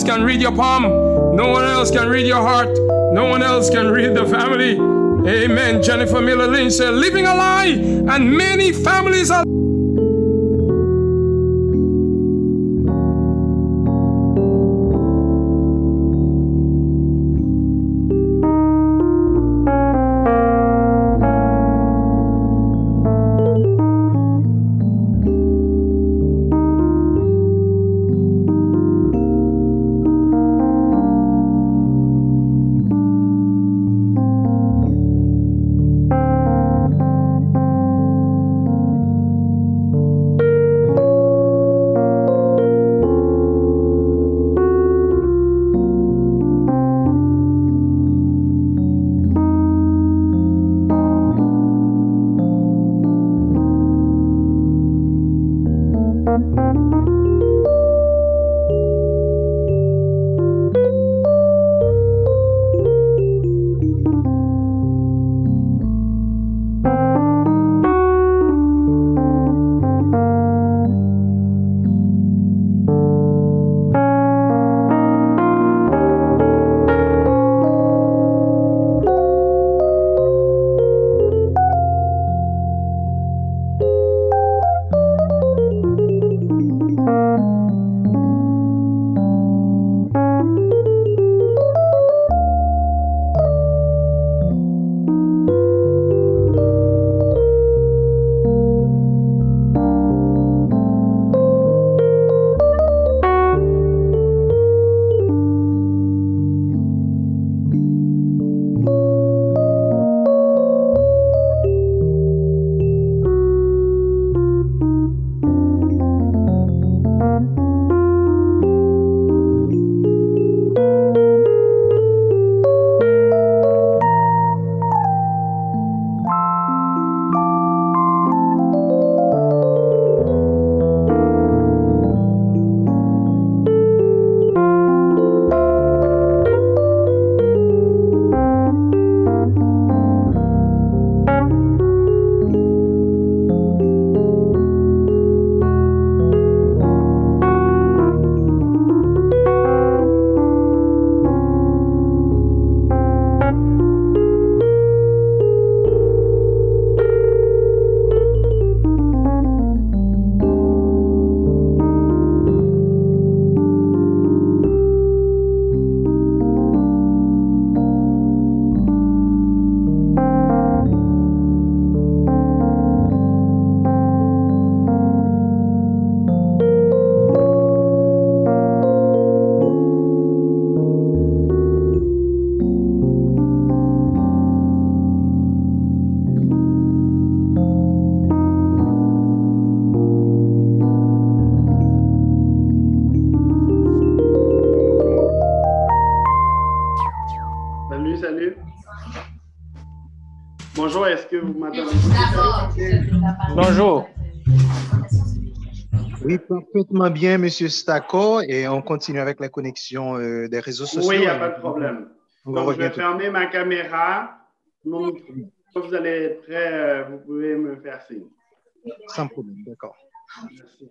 can read your palm. No one else can read your heart. No one else can read the family. Amen. Jennifer Miller Lynch said, living a lie, and many families are. Bonjour, est-ce que vous m'entendez? Bonjour. Oui, parfaitement bien, Monsieur Stako, et on continue avec la connexion des réseaux sociaux. Oui, il n'y a pas de problème. Donc, je vais fermer ma caméra, mon micro. Quand vous allez être prêt, vous pouvez me faire signe. Sans problème, d'accord. Merci.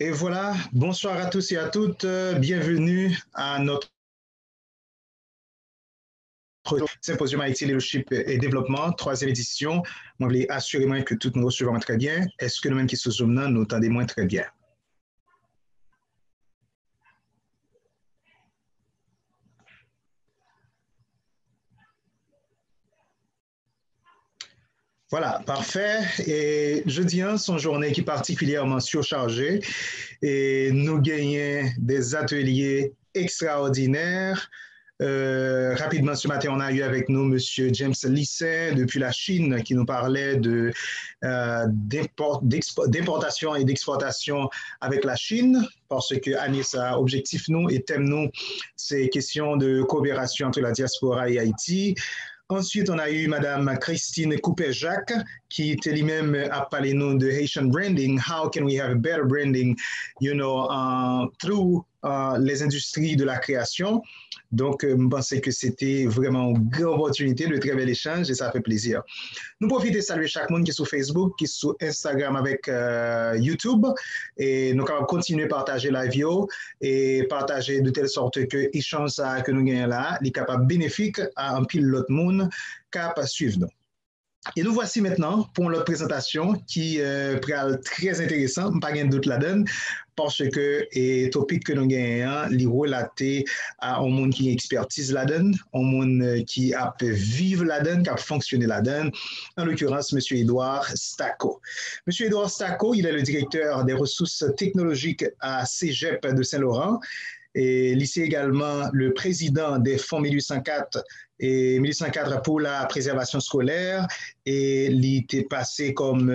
Et voilà, bonsoir à tous et à toutes. Bienvenue à notre Symposium Haïti Leadership et Développement, 3e édition. Moi, je voulais assurer que tout nous recevons très bien. Est-ce que nous-mêmes qui sommes Zoom, nous entendez moins très bien? Voilà, parfait. Et jeudi, c'est une journée qui est particulièrement surchargée et nous gagnons des ateliers extraordinaires. Rapidement, ce matin, on a eu avec nous M. James Lisset depuis la Chine qui nous parlait d'importation et d'exportation avec la Chine parce que Anis a objectif nous et thème nous, c'est question de coopération entre la diaspora et Haïti. Ensuite, on a eu Mme Christine Coupé-Jacques qui était lui-même à parler nous de Haitian branding. How can we have a better branding, through les industries de la création. Donc, je pensais que c'était vraiment une grande opportunité de très bel échange et ça fait plaisir. Nous profitons de saluer chaque monde qui est sur Facebook, qui est sur Instagram avec YouTube et nous allons continuer à partager la vidéo et partager de telle sorte que l'échange que nous gagnons là est capable bénéfique à un pile l'autre monde capable de suivre nous. Et nous voici maintenant pour notre présentation qui est très intéressant, pas de doute là-dedans, parce que le topic que nous gagnons est relaté à un monde qui expertise là-dedans, un monde qui a pu vivre là-dedans, qui a fonctionné là-dedans, en l'occurrence M. Edouard Stacco. M. Edouard Stacco, il est le directeur des ressources technologiques à Cégep de Saint-Laurent. Et il est également le président des fonds 1804 et 1804 pour la préservation scolaire et il était passé comme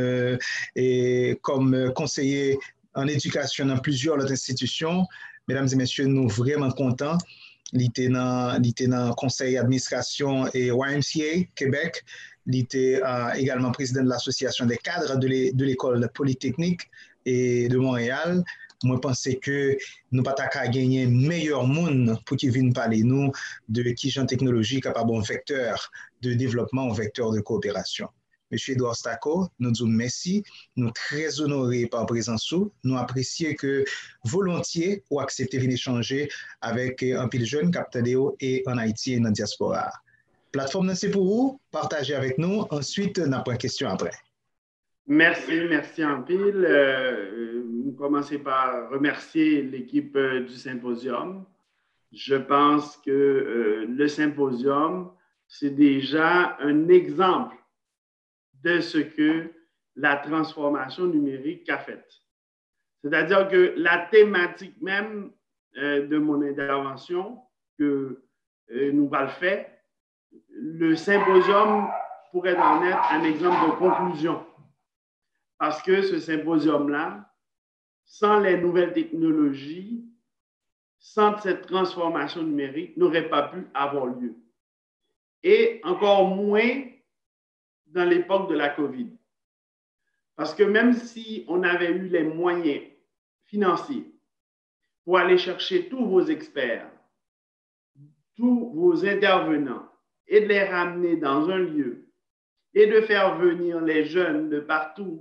conseiller en éducation dans plusieurs autres institutions. Mesdames et messieurs, nous sommes vraiment contents. Il était dans le conseil d'administration et YMCA Québec. Il était également président de l'association des cadres de l'école polytechnique et de Montréal. Moi, je pense que nous n'avons pas qu'à gagner meilleur monde pour qu'ils viennent parler nous de qui genre technologie capable un vecteur de développement, un vecteur de coopération. Monsieur Edouard Stacco, nous disons merci, nous sommes très honorés par la présence. Nous apprécions que volontiers ou accepter de échanger avec un pile jeune Captadéo et en Haïti et dans la diaspora. Plateforme, c'est pour vous, partagez avec nous. Ensuite, on a une question après. Merci en pile. Nous commençons par remercier l'équipe du symposium. Je pense que le symposium, c'est déjà un exemple de ce que la transformation numérique a fait. C'est-à-dire que la thématique même de mon intervention que nous allons faire, le symposium pourrait en être un exemple de conclusion. Parce que ce symposium-là, sans les nouvelles technologies, sans cette transformation numérique, n'aurait pas pu avoir lieu. Et encore moins dans l'époque de la COVID. Parce que même si on avait eu les moyens financiers pour aller chercher tous vos experts, tous vos intervenants, et de les ramener dans un lieu, et de faire venir les jeunes de partout,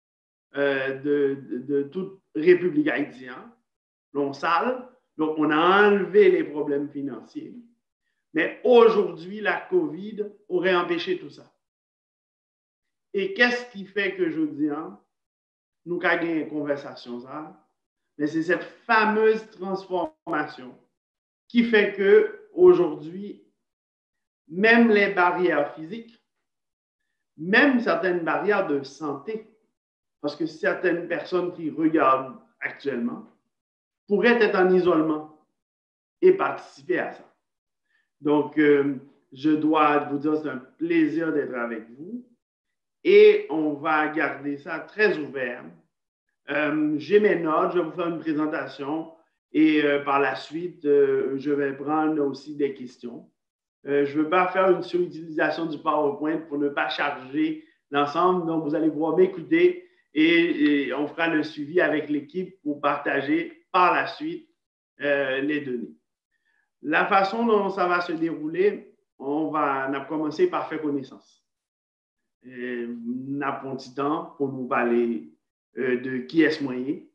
de toute République haïtienne, l'ONSAL. Donc, on a enlevé les problèmes financiers. Mais aujourd'hui, la COVID aurait empêché tout ça. Et qu'est-ce qui fait que je dis, nous avons gagné une conversation, mais c'est cette fameuse transformation qui fait qu'aujourd'hui, même les barrières physiques, même certaines barrières de santé, parce que certaines personnes qui regardent actuellement pourraient être en isolement et participer à ça. Donc, je dois vous dire, c'est un plaisir d'être avec vous et on va garder ça très ouvert. J'ai mes notes, je vais vous faire une présentation et par la suite, je vais prendre aussi des questions. Je ne veux pas faire une surutilisation du PowerPoint pour ne pas charger l'ensemble, donc vous allez pouvoir m'écouter et on fera le suivi avec l'équipe pour partager par la suite les données. La façon dont ça va se dérouler, on a commencé par faire connaissance. On a pris un petit temps pour nous parler de qui est ce moyen,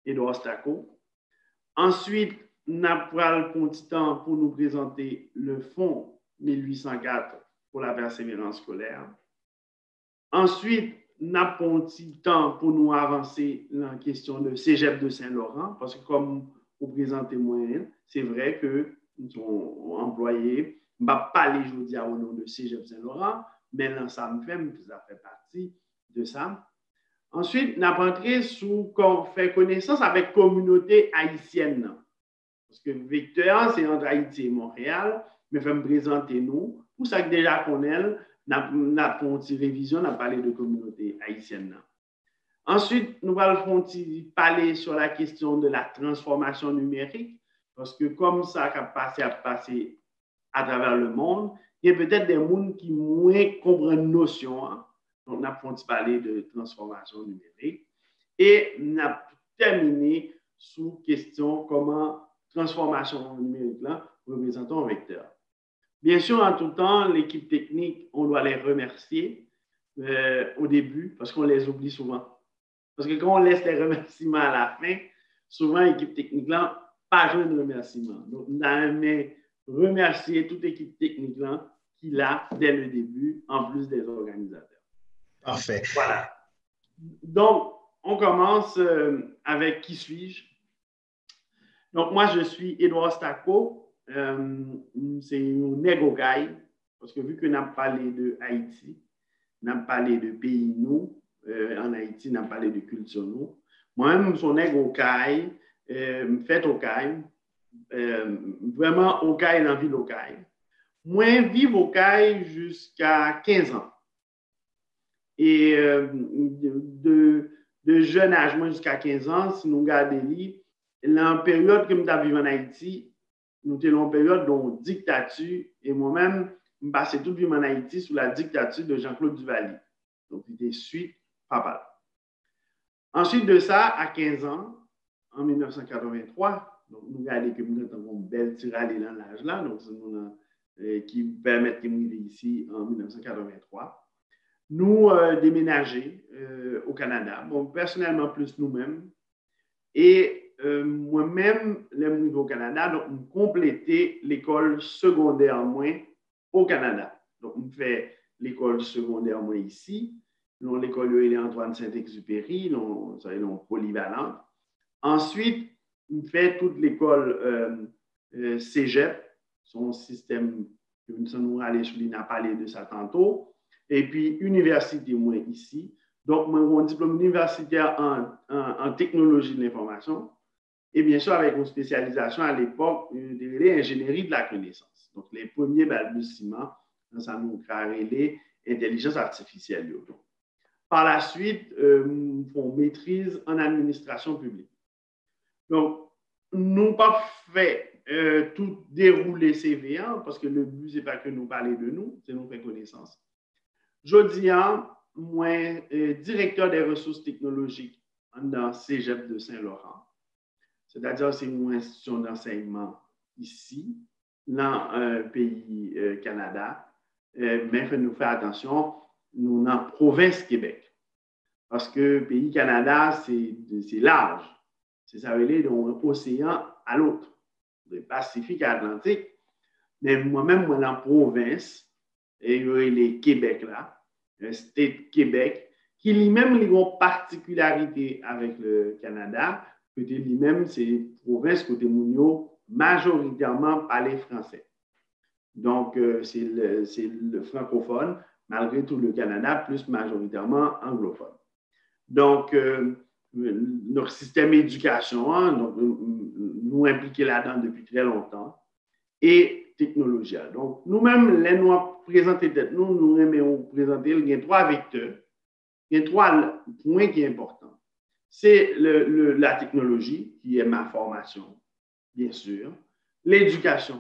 Edouard Stacco. Ensuite, nous avons un petit temps pour nous présenter le fonds 1804 pour la persévérance scolaire. Ensuite, nous avons un petit temps pour nous avancer dans la question de Cégep de Saint-Laurent, parce que comme vous présentez moi, c'est vrai que nous sommes employés. Je ne vais pas parler aujourd'hui au nom de Cégep Saint-Laurent, mais là, ça fait partie de ça. Ensuite, nous avons entré sous qu'on fait connaissance avec la communauté haïtienne. Parce que Victor, c'est entre Haïti et Montréal, mais je vais me présenter nous. Pour ça que déjà qu'on est, nous avons fait une révision, nous avons parlé de communauté haïtienne. Ensuite, nous allons parler sur la question de la transformation numérique, parce que comme ça a passé à travers le monde, il y a peut-être des gens qui moins comprennent la notion. Hein. Donc, nous avons parlé de transformation numérique. Et nous avons terminé sous question comment transformation numérique là représente un vecteur. Bien sûr, en tout temps, l'équipe technique, on doit les remercier au début parce qu'on les oublie souvent. Parce que quand on laisse les remerciements à la fin, souvent l'équipe technique là, pas joué de remerciements. Donc, nous avons remercier toute l'équipe technique là qui l'a dès le début, en plus des organisateurs. Parfait. Voilà. Donc, on commence avec qui suis-je? Donc, moi, je suis Edouard Stacco. C'est un négo-guy, parce que vu que nous avons parlé de Haïti, nous avons parlé de pays nous, en Haïti, nous avons parlé de culture nous. Moi-même, je suis un négo-guy, fait au Caille, vraiment au Caille, dans la ville au Caille. Moi, je vis au Caille jusqu'à 15 ans. Et de jeune âge, moi, jusqu'à 15 ans, si nous regardons la période que nous avons vécu en Haïti, nous étions en période de dictature, et moi-même, je passais toute vie en Haïti sous la dictature de Jean-Claude Duvalier. Donc, c'était suite papa. Ensuite de ça, à 15 ans, en 1983, donc nous regardons que nous avons une belle tirade dans l'âge là, donc qui nous permet de nous ici en 1983. Nous déménager au Canada, bon, personnellement plus nous-mêmes, et moi-même, les au Canada, donc nous compléter l'école secondaire moins au Canada. Donc, on fait l'école secondaire moins ici, l'école Antoine Saint-Exupéry, c'est polyvalente. Ensuite, on fait toute l'école Cégep, son système que nous sommes allés sur l'INA parlé de ça tantôt, et puis université moi ici. Donc, moi, j'ai un diplôme universitaire en technologie de l'information, et bien sûr avec une spécialisation à l'époque de l'ingénierie de la connaissance. Donc, les premiers balbutiements, ça nous a révélé l'intelligence artificielle. Par la suite, on maîtrise en administration publique. Donc, nous n'avons pas fait tout dérouler CV1 parce que le but, ce n'est pas que nous parler de nous, c'est nous faire connaissance. Jodi, moi, directeur des ressources technologiques dans Cégep de Saint-Laurent. C'est-à-dire c'est une institution d'enseignement ici, dans le pays Canada. Mais il faut nous faire attention, nous dans la province Québec. Parce que le pays Canada, c'est large. C'est ça, il est d'un océan à l'autre, du Pacifique à l'Atlantique. Mais moi-même, moi, dans la province, et les Québec là, le state Québec, qui lui-même a une particularité avec le Canada, que lui-même, c'est une province côté Mounio, majoritairement parler français. Donc, c'est le francophone, malgré tout le Canada, plus majoritairement anglophone. Donc, notre système d'éducation, hein, donc, nous impliqués là-dedans depuis très longtemps, et technologie. Donc, nous-mêmes, les nous présenter nous aimons présenter, il y a 3 vecteurs, il y a 3 points qui sont importants. C'est la technologie, qui est ma formation, bien sûr, l'éducation.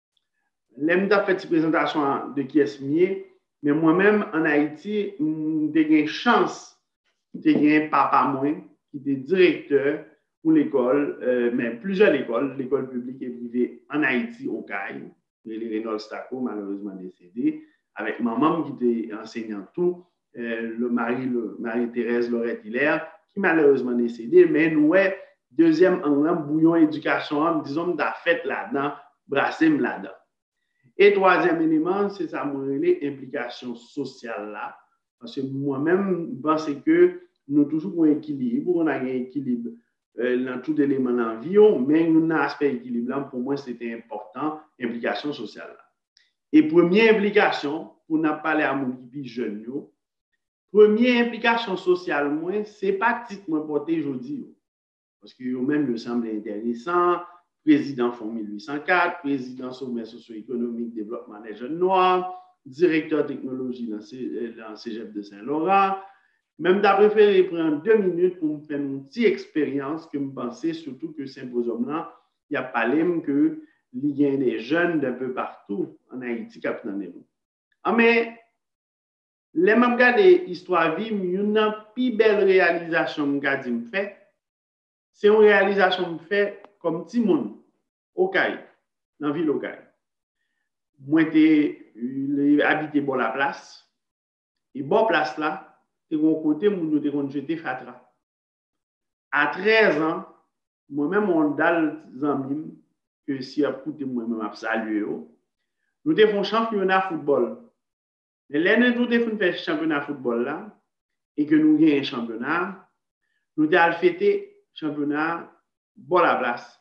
L'aime fait une présentation de qui est mieux, mais moi-même, en Haïti, j'ai une chance, j'ai un papa moi, qui est directeur pour l'école, mais plusieurs écoles, l'école publique et privée en Haïti, au CAI, les Reynolds Stacco, malheureusement décédé, avec maman qui était enseignante tout, le Marie-Thérèse Laurette-Hilaire, qui malheureusement décédée, mais nous, Deuxième angle, bouillon éducation, disons, m'a fait là-dedans, brasser là-dedans. Et troisième élément, c'est ça, l'implication sociale là. Parce que moi-même, je pense que nous avons toujours un équilibre, on a un équilibre dans tout élément de la vie, mais nous avons un aspect équilibre, pour moi, c'était important, implication sociale là. Et première implication, pour nous parler à mon plus jeune, première implication sociale, moi, c'est pas titre moi porté aujourd'hui. Parce que eux-mêmes me semble intéressant. Président Fonds 1804, président sommet socio-économique développement des jeunes noirs, directeur technologie dans Cégep de Saint-Laurent. Même d'après préféré prendre 2 minutes pour me faire une petite expérience que je pensais surtout que symposium-là, il y a parlé que il y a des jeunes d'un peu partout en Haïti qui apprennent nous. Mais les mêmes regarder l'histoire vie, une plus belle réalisation que je fais, c'est une réalisation que je fais comme petit monde au Caille, dans la ville au Caille. Moi, j'ai habité dans la place. Et bon place là, c'est mon côté, moi, j'étais fatra. À 13 ans, moi-même, on dal zambim, que si à écouté moi-même à saluer, nous avons fait un championnat de football. Mais l'année où nous avons fait un championnat de football là, et que nous avons un championnat, nous avons fêté le championnat bon la place.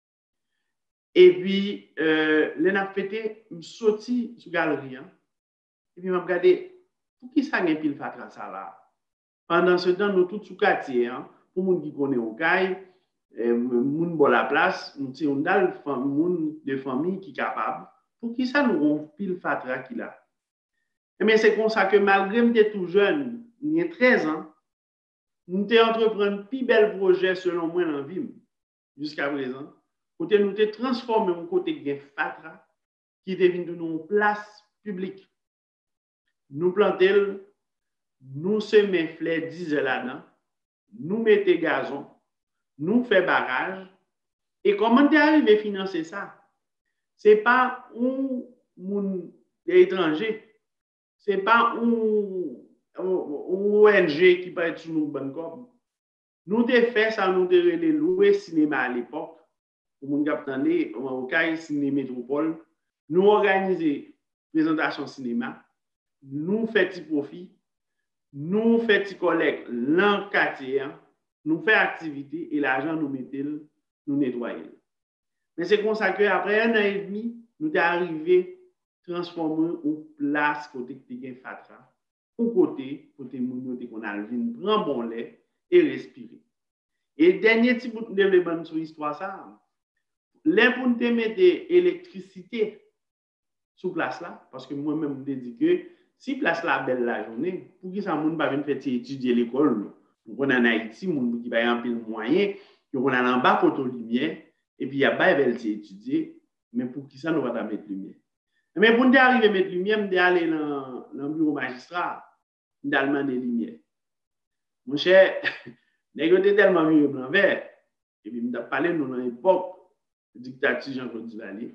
Et puis, nous avons fêté, je suis sorti sur la galerie, et puis je me regardé, pour qui ça n'a pas fait ça là? Pendant ce temps, nous tous sous quartier, pour les gens qui connaissent au Caille, moun bon la place, nous avons moun de famille qui est capable. Pour qui ça nous avons pile fatra qui là? Mais c'est comme ça que malgré que j'étais tout jeune, il y a 13 ans, nous avons entrepris un plus bel projet selon moi dans la vie, jusqu'à présent. Côté nous avons transformé un côté de fatra qui est devenu une place publique. Nous plantons, nous semons fleurs 10 là-dedans, nous mettons gazon, nous faisons barrage. Et comment tu arrives à financer ça? Ce n'est pas un étranger, ce n'est pas un ONG qui peut être sur nos bonnes cordes. Nous avons fait ça, nous avons loué cinéma à l'époque, pour nous capter au Caille Ciné Métropole. Nous organisons présentation cinéma, nous faisons profit, nous faisons collecte dans le quartier, nous faisons activité et l'argent nous mettons, nous nettoyons. Mais c'est comme ça qu'après 1 an et demi, nous sommes arrivés à transformer en place côté qui fatra, au côté qu'on a le prendre bon lait et respirer. Et dernier petit bout de développement sur l'histoire, ça, l'important de mettre l'électricité sur place là, parce que moi-même, je dis que si place là belle la journée, pour qui ça ne va pas faire étudier l'école, on a en Haïti, on qui va en pile moyen, on a en bas pour lumière, et puis il y a pas belle étudier, mais pour qui ça ne va pas mettre lumière. Mais pour arriver à mettre lumière, je vais aller dans le bureau magistrat, je vais demander lumière. Mon cher, je suis tellement mieux blanc vert, et puis je vais parler de l'époque de dictature Jean-Claude Duvalier.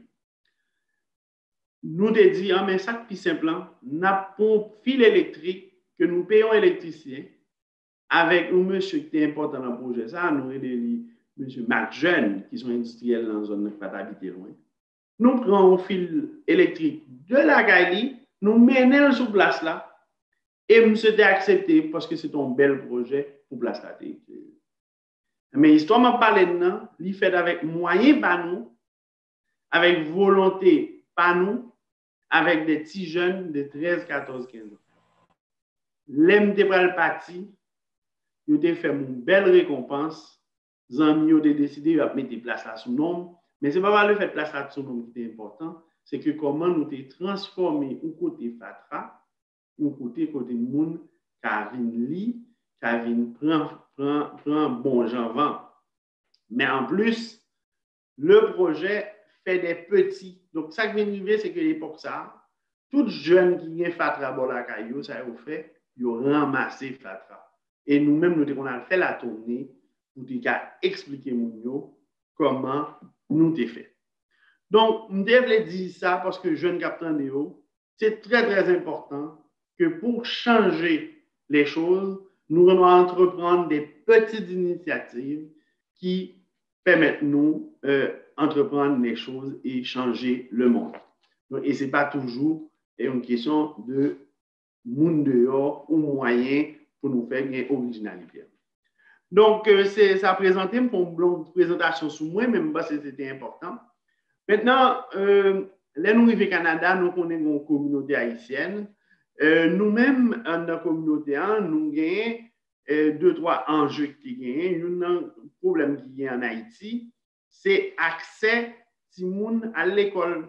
Nous te dit, mais ça plus simple, nous avons un fil électrique que nous payons électricien avec un monsieur qui est important dans le projet. Ça, nous avons monsieur Marc Jeune, qui sont industriels dans la zone qui pas habiter loin. Nous prenons un fil électrique de la Gaïli, nous menons sur place là, et monsieur a accepté parce que c'est un bel projet pour place là. Mais l'histoire m'a parlé de nous, il fait avec moyens par nous, avec volonté par nous, avec des petits jeunes de 13, 14, 15 ans. L'aime de le parti, ils ont fait une belle récompense. Les amis ont décidé de mettre place à son nom. Mais ce n'est pas le fait de place à son nom qui est important, c'est que comment nous avons transformé un côté fatra, un côté monde qui a vu qui a vu prend bon j'en vend. Mais en plus, le projet fait des petits. Donc, ça qui vient arriver, c'est que l'époque ça, tout jeune qui est fatra dans la caillou, ça a fait, ils ont ramassé fatra. Et nous-mêmes, nous avons fait la tournée pour expliquer comment nous avons fait. Donc, je devrais dire ça parce que jeune capitaine Léo, c'est très, très important que pour changer les choses, nous devons entreprendre des petites initiatives qui permettre-nous entreprendre les choses et changer le monde. Donc, et ce n'est pas toujours une question de monde dehors ou moyen pour nous faire une originalité. Donc, ça a présenté une présentation sur moi, même parce que c'était important. Maintenant, là, nous arrivons au Canada, nous connaissons une communauté haïtienne. Nous-mêmes, dans la communauté, nous avons 2-3 enjeux qui gagnent. Un problème qui est en Haïti, c'est l'accès du monde à l'école.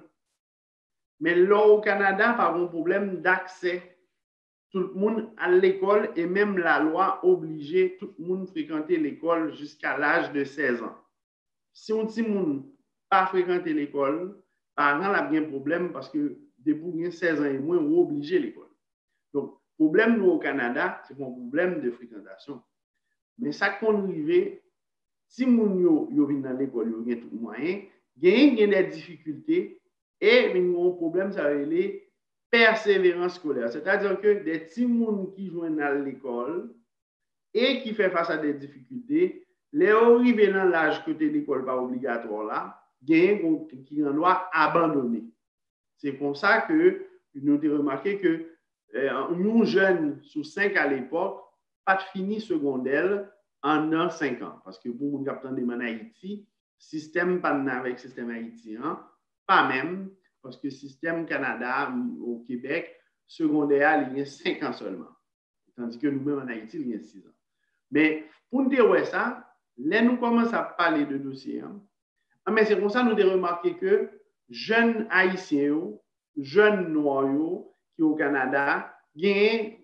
Mais là, au Canada, pas un problème d'accès. Tout le monde à l'école et même la loi obligeait tout le monde à fréquenter l'école jusqu'à l'âge de 16 ans. Si on dit monde pas fréquenter l'école, parents a bien problème parce que depuis 16 ans et moins, on obligé l'école. Donc, le problème nous au Canada, c'est un problème de fréquentation. Mais ça qu'on arrive, si moun yo vient dans l'école, yo gen tout moyen, gen des difficultés et un problème ça va être persévérance scolaire. C'est-à-dire que des petits moun qui joignent à l'école et qui fait face à des difficultés, les arrivés dans l'âge que l'école pas obligatoire là, gen qui en doit abandonner. C'est comme ça que nous avons remarqué que nous jeunes sous 5 à l'époque, pas fini secondaire en 5 ans. Parce que pour nous capter en Haïti, système pas avec système haïtien, pas même, parce que système Canada au Québec, secondaire, il y a 5 ans seulement. Tandis que nous-mêmes en Haïti, il y a 6 ans. Mais pour nous dire ça, là, nous commençons à parler de dossier. Mais c'est comme ça que nous avons remarqué que jeunes haïtiens, jeunes noirs qui au Canada, gagnent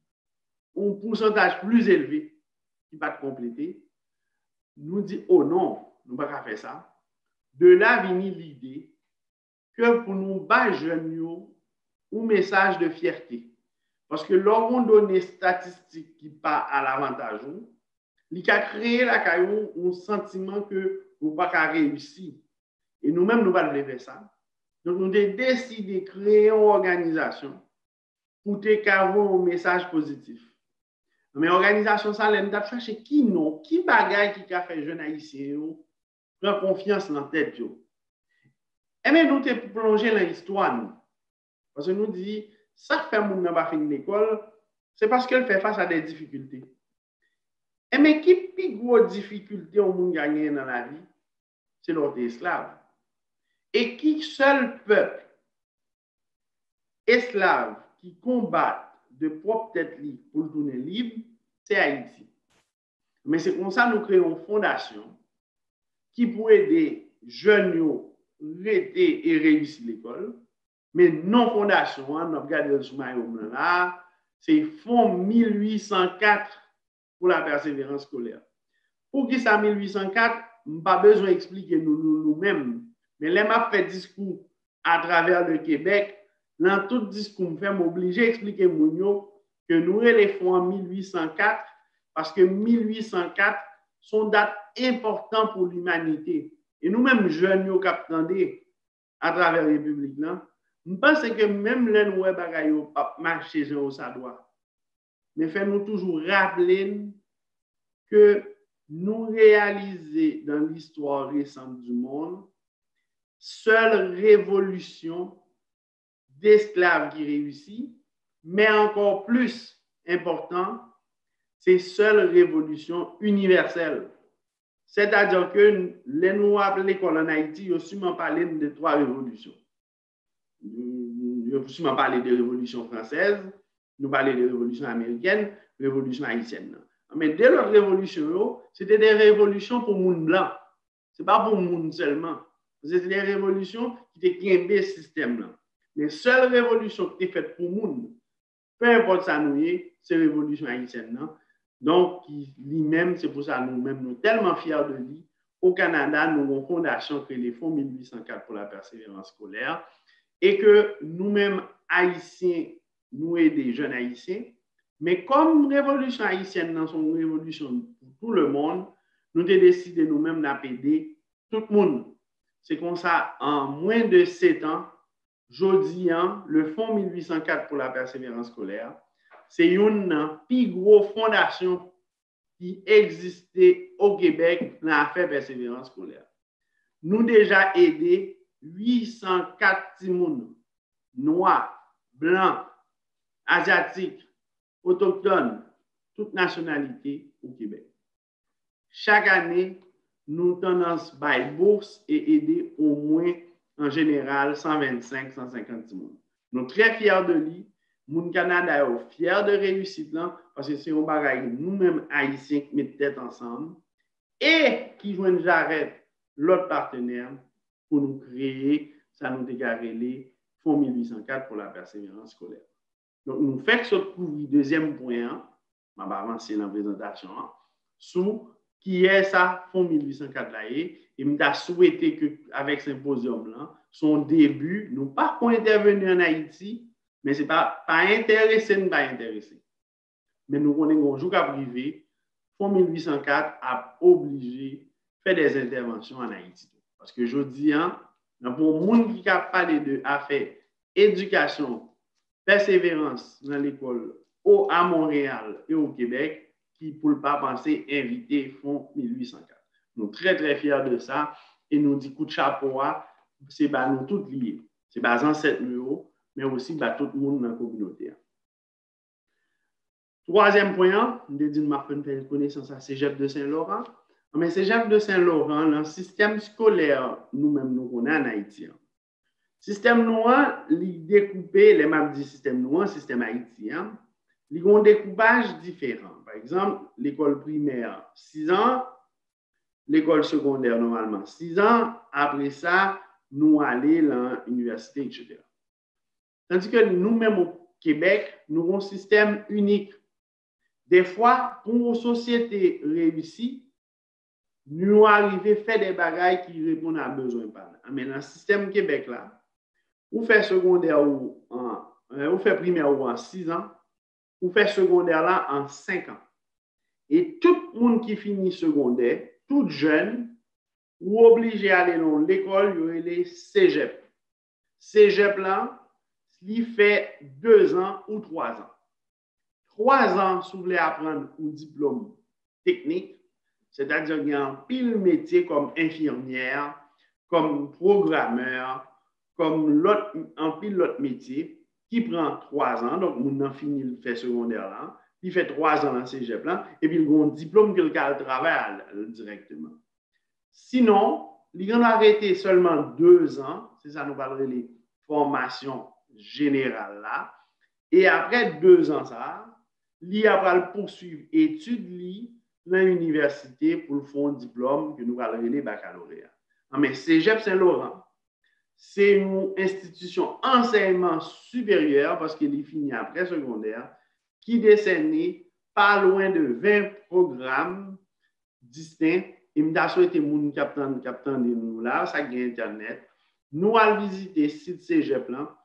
un pourcentage plus élevé qui va compléter. Nous disons, oh non, nous ne pouvons pas faire ça. De là vient l'idée que pour nous, bas jeunes, un message de fierté. Parce que lorsqu'on donne des statistiques qui partent à l'avantage, il a créé la caillou un sentiment que nous ne pouvons pas réussir. Et nous-mêmes, nous ne pouvons pas faire ça. Donc, nous avons décidé de créer une organisation pour avoir un message positif. Mais l'organisation, ça, elle a cherché qui non, qui bagaille qui a fait jeune haïtien, prend confiance dans la tête. Et bien, nous sommes plongés dans l'histoire. Parce que nous disons, ça fait que n'a pas fini l'école, c'est parce qu'elle fait face à des difficultés. Et mais qui plus grosse difficulté au monde gagné dans la vie, c'est l'ordre esclave. Et qui seul peuple esclave qui combat de propre tête libre pour le tourner libre, c'est Haïti. Mais c'est comme ça que nous créons une fondation qui peut aider jeunes à rester et réussir l'école. Mais non fondation, on a regardé le maillot là, c'est Fonds 1804 pour la persévérance scolaire. Pour qui ça 1804, on n'a pas besoin d'expliquer nous-mêmes. Mais les m'a fait discours à travers le Québec, dans tout discours, je suis obligé d'expliquer que nous les fonds en 1804 parce que 1804 sont dates importantes pour l'humanité. Et nous-mêmes, jeunes, nous captons à travers la République, je pense que même les nous ne pas marcher au doit. Mais fait-nous toujours rappeler que nous réalisons dans l'histoire récente du monde, seule révolution d'esclaves qui réussit, mais encore plus important, c'est seule révolution universelle. C'est-à-dire que les Noirs de l'école en Haïti, ils ont sûrement parlé de 3 révolutions. Ils ont sûrement parlé de révolution française, nous parlons de révolution américaine, révolution haïtienne. Mais dès leur révolution, c'était des révolutions pour le monde blanc. Ce n'est pas pour le monde seulement. C'était des révolutions qui étaient qui système là. Mais seule révolution qui est faite pour le monde, peu importe ça nous est, c'est la révolution haïtienne. Donc, lui-même, c'est pour ça que nous-mêmes, nous sommes tellement fiers de lui. Au Canada, nous avons une fondation qui est les Fonds 1804 pour la persévérance scolaire et que nous-mêmes, Haïtiens, nous sommes des jeunes Haïtiens. Mais comme révolution haïtienne, dans son révolution pour tout le monde, nous avons décidé nous-mêmes d'aider tout le monde. C'est comme ça, en moins de 7 ans, aujourd'hui, le Fonds 1804 pour la persévérance scolaire, c'est une plus grosse fondation qui existait au Québec dans l'affaire persévérance scolaire. Nous déjà aidé 804 petits noirs, blancs, asiatiques, autochtones, toutes nationalités au Québec. Chaque année, nous tendance à bourse et aider au moins en général 125-150 petits. Nous sommes très fiers de lui. Moun Canada est fier de réussir là parce que c'est un bagage nous-mêmes haïtiens qui mettons tête ensemble et qui joignent j'arrête l'autre partenaire pour nous créer ça nous dégager les fonds 1804 pour la persévérance scolaire. Donc nous faisons ce couvrir deuxième point, je vais avancer dans la présentation sous qui est ça fonds 1804 là et je souhaité que avec ce symposium là son début nous pas qu'on intervenir en Haïti. Mais ce n'est pas intéressé, nous pas intéressé. Mais nous connaissons un jour à privé, Fonds 1804 a obligé de faire des interventions en Haïti. Parce que je dis, pour les gens qui a parlé de affaires, éducation, persévérance dans l'école à Montréal et au Québec, qui ne peut pas penser inviter Fonds 1804. Nous sommes très, très fiers de ça. Et nous disons, coup de chapeau, c'est nous tous liés. C'est basé en 7 numéros. Mais aussi tout le monde dans la communauté. Troisième point, nous avons dit que nous avons connaissance à Cégep de Saint-Laurent. Mais Cégep de Saint-Laurent, le système scolaire, nous-mêmes, nous connaissons en Haïti. Le système noir, il découpé, les maps du système noir, système haïtien, il a un découpage différent. Par exemple, l'école primaire, 6 ans, l'école secondaire, normalement, 6 ans. Après ça, nous allons dans l'université, etc. Tandis que nous-mêmes au Québec, nous avons un système unique. Des fois, pour une société réussie, nous arrivons à faire des bagages qui répondent à besoin. Mais dans le système Québec, là, vous faites secondaire ou vous faites primaire ou en 6 ans, vous faites secondaire là en 5 ans. Et tout le monde qui finit secondaire, tout jeune, ou obligé d'aller dans l'école, il y a les cégep. Cégep là, il fait 2 ans ou 3 ans. 3 ans, si vous voulez apprendre un diplôme technique, c'est-à-dire qu'il y a un pile métier comme infirmière, comme programmeur, comme un pile l'autre métier qui prend 3 ans. Donc, on a fini le fait secondaire là. Il fait 3 ans dans cégep là, et puis il a un diplôme qu'il travaille directement. Sinon, il a arrêté seulement 2 ans, c'est ça nous parlerait les formations générales là, et après 2 ans ça, il va poursuivre études dans l'université pour le faire un diplôme que nous allons appeler baccalauréat. Mais Cégep Saint-Laurent, c'est une institution enseignement supérieur parce qu'il est fini après secondaire, qui décerne pas loin de 20 programmes distincts. Et je souhaite que captain de nous là, ça gagne Internet. Nous allons visiter le site Cégep là,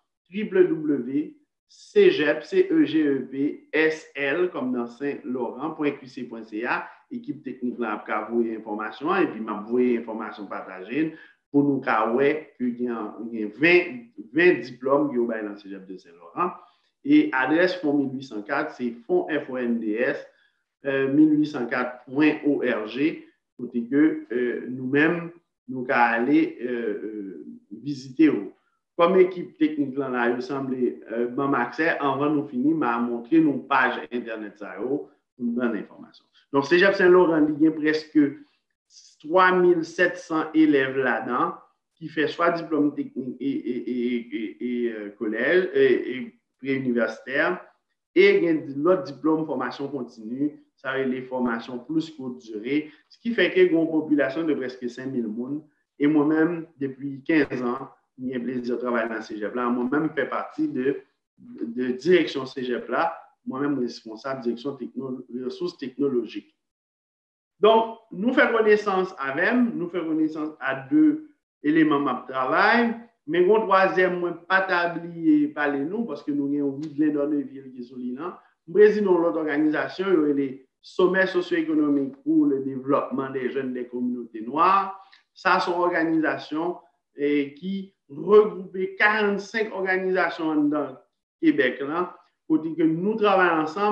www.cegep.sl comme dans Saint-Laurent.qc.ca. Équipe technique là a envoyé information et puis m'a envoyé information partagée pour nous qu'il y a 20 diplômes qui sont dans le Cégep de Saint-Laurent. Et adresse fonds 1804, c'est fonds FONDS 1804.org. Côté que nous-mêmes, nous allons aller visiter. Comme équipe technique, là, il me semble, bon accès, avant nous finir, m'a montré nos pages Internet pour nous donner l'information. Donc, Cégep Saint-Laurent, il y a presque 3700 élèves là-dedans qui fait soit diplôme technique et collège et préuniversitaire et l'autre diplôme formation continue. Ça va les formations plus courte durée, ce qui fait qu'il y a une population de presque 5000 personnes. Et moi-même, depuis 15 ans, j'ai le plaisir de travailler dans Cégep là. Moi-même, je fais partie de direction Cégep là. Moi-même, responsable de direction ressources technologiques. Donc, nous faisons connaissance avec, nous faisons connaissance à 2 éléments de travail. Mais le troisième, moi, pas tablier par nous, parce que nous avons 8 villes de ville qui sont là. Nous présidons l'autre organisation, les sommets socio-économiques pour le développement des jeunes des communautés noires. Ça, c'est une organisation qui regroupe 45 organisations dans le Québec, là, pour dire que nous travaillons ensemble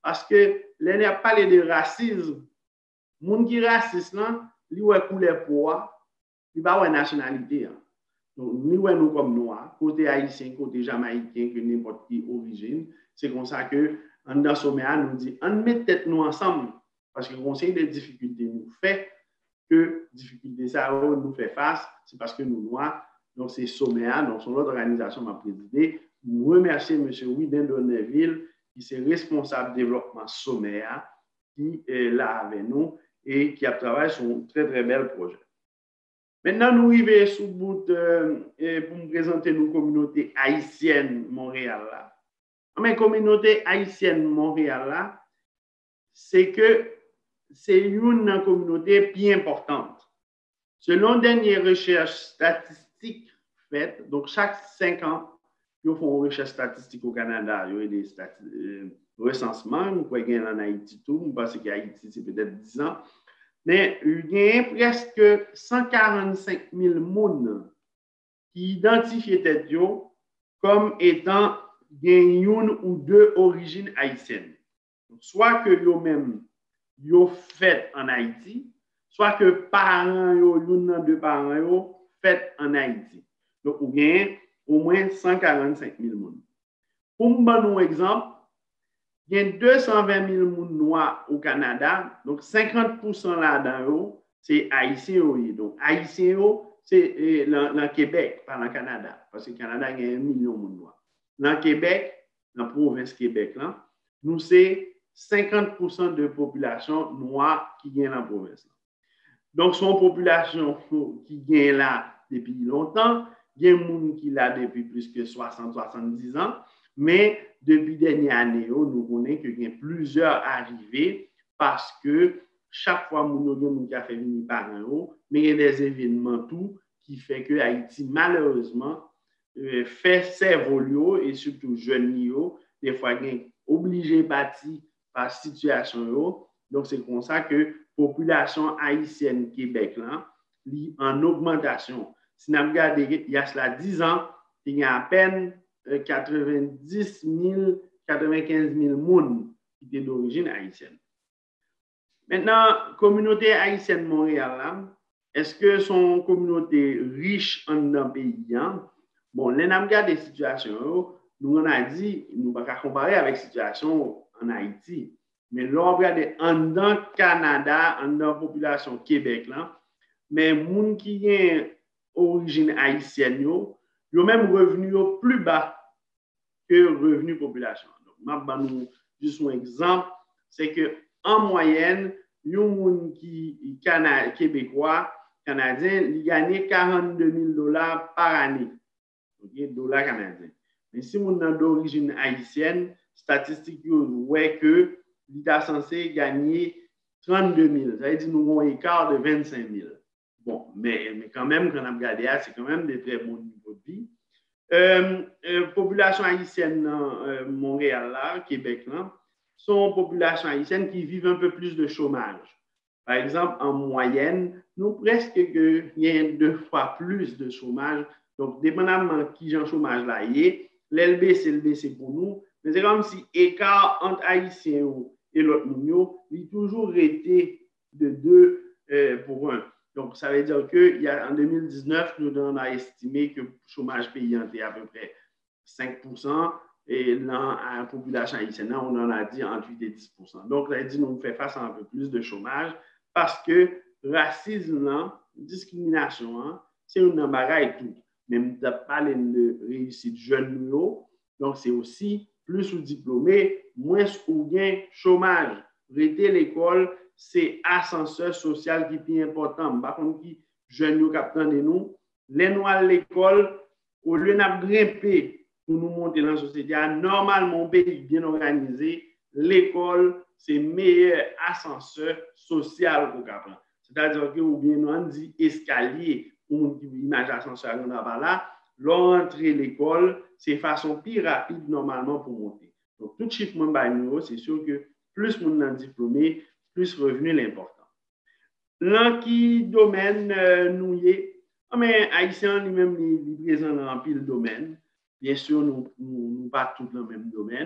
Parce que là, on a parlé de racisme. Les gens qui sont racistes, ils ont couleur poids, ils n'ont pas de nationalité. Donc, nous comme noirs, côté haïtien, côté jamaïcain, que n'importe qui origine, c'est comme ça que, dans ce sommet, nous dit, on met tête nous ensemble, parce que on sait des difficultés nous fait, que difficultés ça nous fait face, c'est parce que nous noirs, donc c'est sommet, donc son autre organisation m'a présidé. Nous remercions M. Widen Donneville, qui est responsable du développement sommet, qui est là avec nous et qui a travaillé sur un très très bel projet. Maintenant, nous arrivons sous bout pour nous présenter nos communautés haïtiennes Montréal. Mais communauté haïtienne Montréal, c'est que c'est une communauté plus importante. Selon les dernières recherches statistiques faites, donc chaque 5 ans, ils font une recherche statistique au Canada, il y a des recensements, nous voyons en Haïti tout, parce qu'Haïti c'est peut-être 10 ans. Mais il y a presque 145 000 personnes qui identifient tête comme étant une ou deux origines haïtiennes. Soit que eux-mêmes ont fait en Haïti, soit que parents, l'un deux parents, fait en Haïti. Donc, il y a au moins 145 000 personnes. Pour me donner un exemple, il y a 220 000 personnes noirs au Canada, donc 50% là-dedans, c'est haïtien. Donc, haïtien, c'est dans le Québec, pas dans le Canada, parce que le Canada, il y a 1 million de personnes noirs. Dans le Québec, dans la province Québec, là, nous, c'est 50% de population noire qui vient dans la province. Donc, son population qui vient là depuis longtemps, il y a des gens qui là depuis plus que 60-70 ans, mais depuis les dernières années, nous connaissons qu'il y a plusieurs arrivées parce que chaque fois que nous avons fait venir par un haut, mais il y a des événements tout qui fait que Haïti, malheureusement, fait ses vols et surtout jeunes, des fois, obligé de bâtir par situation. Donc, c'est comme ça que la population haïtienne Québec là, est en augmentation. Si nous regardons, il y a cela 10 ans, il y a à peine 90 000, 95 000 personnes qui étaient d'origine haïtienne. Maintenant, la communauté haïtienne Montréal, est-ce que son communauté riche en un pays? Bon, les nous regardons des situations, nous on a dit, nous ne pouvons pas comparer avec la situation en Haïti. Mais là, on regarde en dans le Canada, en dans la population Québec, là, mais les gens qui ont origine haïtienne, ils ont même revenu plus bas que le revenu population. Donc, je vais vous juste un exemple, c'est qu'en moyenne, les gens qui sont québécois, canadiens, ils gagnent $42 000 par année. Okay, dollars canadiens. Mais si vous êtes d'origine haïtienne, statistique ouais que l'État est censé gagner 32 000. Ça veut dire nous avons un écart de 25 000. Bon, mais quand même, quand on a regardé, c'est quand même des très bons niveaux de vie. Population haïtienne Montréal, là, Québec, là, sont populations haïtiennes qui vivent un peu plus de chômage. Par exemple, en moyenne, nous presque il y a 2 fois plus de chômage. Donc, dépendamment de qui j'ai chômage là, l'LBC pour nous, mais c'est comme si l'écart entre Haïtiens et l'autre monde, il a toujours été de 2 pour 1. Donc, ça veut dire qu'en 2019, nous avons estimé que le chômage payant était à peu près 5%, et dans la population haïtienne, on en a dit entre 8 et 10%. Donc, ça veut dire que nous faisons face à un peu plus de chômage parce que racisme, discrimination, c'est une bagaille tout. Même tu parles de réussite jeune, donc c'est aussi plus ou diplômé, moins ou bien chômage. Rester l'école, c'est ascenseur social qui est important. Par contre, qui jeunes captant de nous, les noirs à l'école, au lieu de grimper pour nous monter dans la société, normalement, pays bien organisé, l'école, c'est le meilleur ascenseur social pour capter. C'est-à-dire que, ou bien on dit escalier, ou image ascenseur là, l'entrée de l'école, c'est façon plus rapide normalement pour monter. Donc, tout chiffre c'est sûr que plus on est diplômé, plus revenu l'important. Dans qui domaine nous y est, mais Haïtien lui-même est présent dans un pile domaine. Bien sûr, nous pas tous dans le même domaine,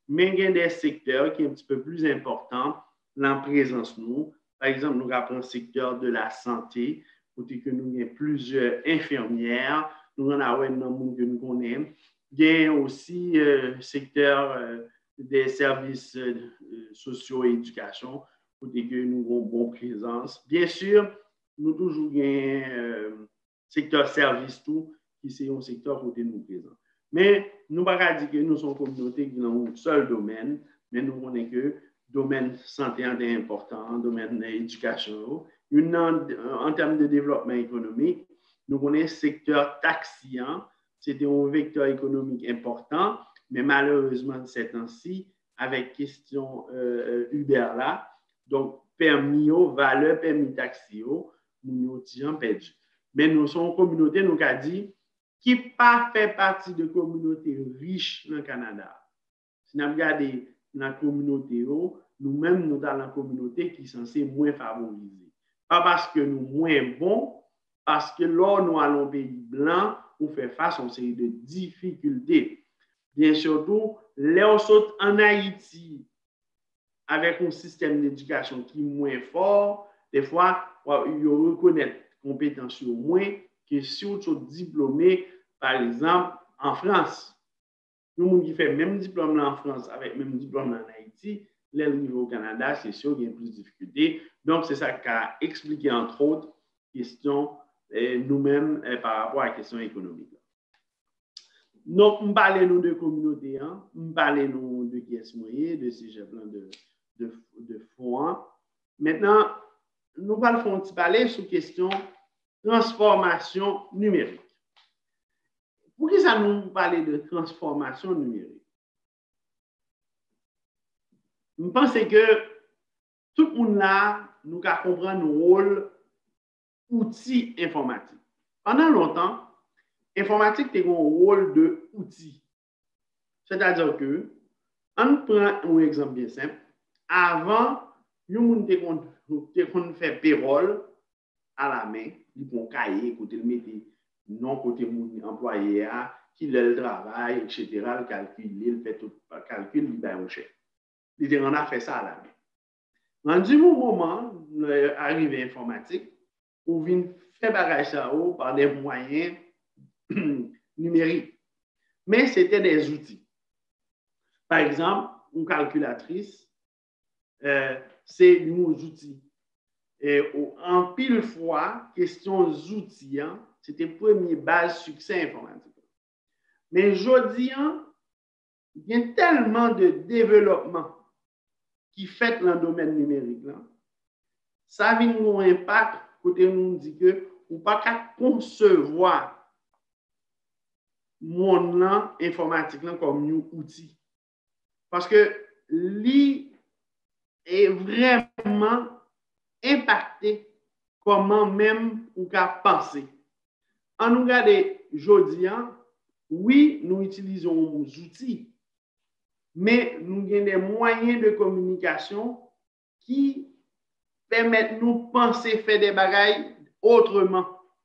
mais il y a des secteurs qui sont un petit peu plus importants dans la présence nous. Par exemple, nous avons le secteur de la santé, où nous avons plusieurs infirmières, nous en avons un nombre que nous connaissons. Il y a aussi le secteur des services sociaux et éducation, où nous avons une bonne présence. Bien sûr, nous toujours un secteur service tout, qui c'est un secteur où nous présents. Mais nous ne pouvons pas dire que nous sommes une communauté qui ont un seul domaine, mais nous connaissons que le domaine santé est important, le domaine éducation. En termes de développement économique, nous connaissons le secteur taxiant. C'était un vecteur économique important, mais malheureusement, ces temps-ci, avec question Uber là, donc permis, valeur permis taxi, nous avons perdu. Mais nous sommes une communauté, nous avons dit, qui pas fait partie de communauté riche dans le Canada. Si nous regardons la communauté, nous-mêmes, nous sommes dans la communauté qui est censée moins favoriser. Pas parce que nous sommes moins bons, parce que là, nous allons au pays blanc, on fait face à une série de difficultés. Bien surtout, là, on saute en Haïti avec un système d'éducation qui est moins fort. Des fois, il reconnaît compétences au moins que si on est diplômé, par exemple, en France. Nous, qui fait même diplôme en France avec même diplôme en Haïti, le niveau au Canada, c'est sûr qu'il y a plus de difficultés. Donc, c'est ça qui a expliqué, entre autres, questions nous-mêmes par rapport à la question économique. Donc, on parle de communauté, on parle de caisse moyenne, de ces plans de fonds. Maintenant, nous allons parler sur la question transformation numérique. Pour qui ça nous parle de transformation numérique? Je pense que tout le monde là, nous comprendre le rôle outil informatique. Pendant longtemps, informatique a un rôle de outil. C'est-à-dire que, on prend un exemple bien simple. Avant, nous avons fait payroll à la main, nous avons cahier, côté le métier, non côté mon employé, qui le travail, etc., le calcul, il fait tout le calcul, il va au chèque. On a fait ça à la main. Dans un moment, arrivé informatique, on vient faire bagage ça par des moyens numériques. Mais c'était des outils. Par exemple, une calculatrice, c'est nos outils. Et en pile fois, question outils, c'était la première base succès informatique. Mais aujourd'hui, il y a tellement de développement qui fait dans le domaine numérique. Là. Ça a un impact côté nous dit que ou pas qu'à concevoir monde informatique comme un outil. Parce que lui est vraiment impacté comment même on peut penser. En nous regardant aujourd'hui, oui, nous utilisons des outils, mais nous avons des moyens de communication qui permettent nous de penser, faire des bagailles autrement.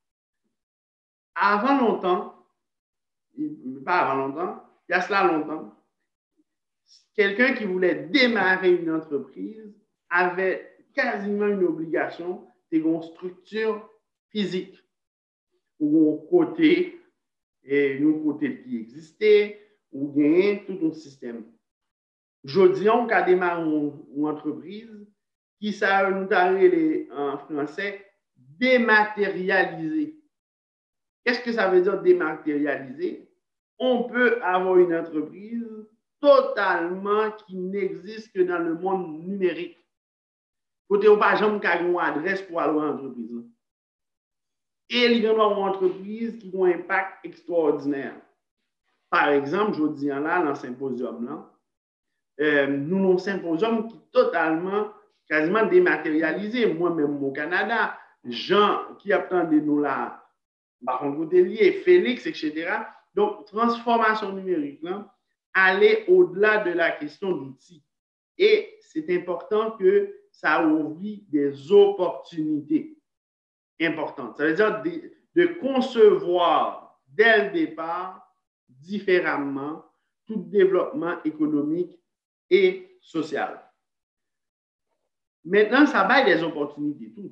Avant longtemps, pas avant longtemps, il y a cela longtemps, quelqu'un qui voulait démarrer une entreprise avait quasiment une obligation d'une structure physique ou un côté qui existait ou gagner tout un système. Aujourd'hui, on a démarré une entreprise qui ça nous appelle en français dématérialiser. Qu'est-ce que ça veut dire dématérialiser? On peut avoir une entreprise totalement qui n'existe que dans le monde numérique. Côté au pas jamais une adresse pour aller à l'entreprise. Et il y a une entreprise qui a un impact extraordinaire. Par exemple, je dis là, dans le symposium, là, nous avons un symposium qui est totalement, quasiment dématérialisé. Moi-même au Canada, Jean qui attendait nous là, par contre, Félix, etc. Donc, transformation numérique, là, aller au-delà de la question d'outils. Et c'est important que ça ouvre des opportunités importantes. Ça veut dire de concevoir dès le départ différemment tout développement économique et sociale. Maintenant, ça baille des opportunités tout.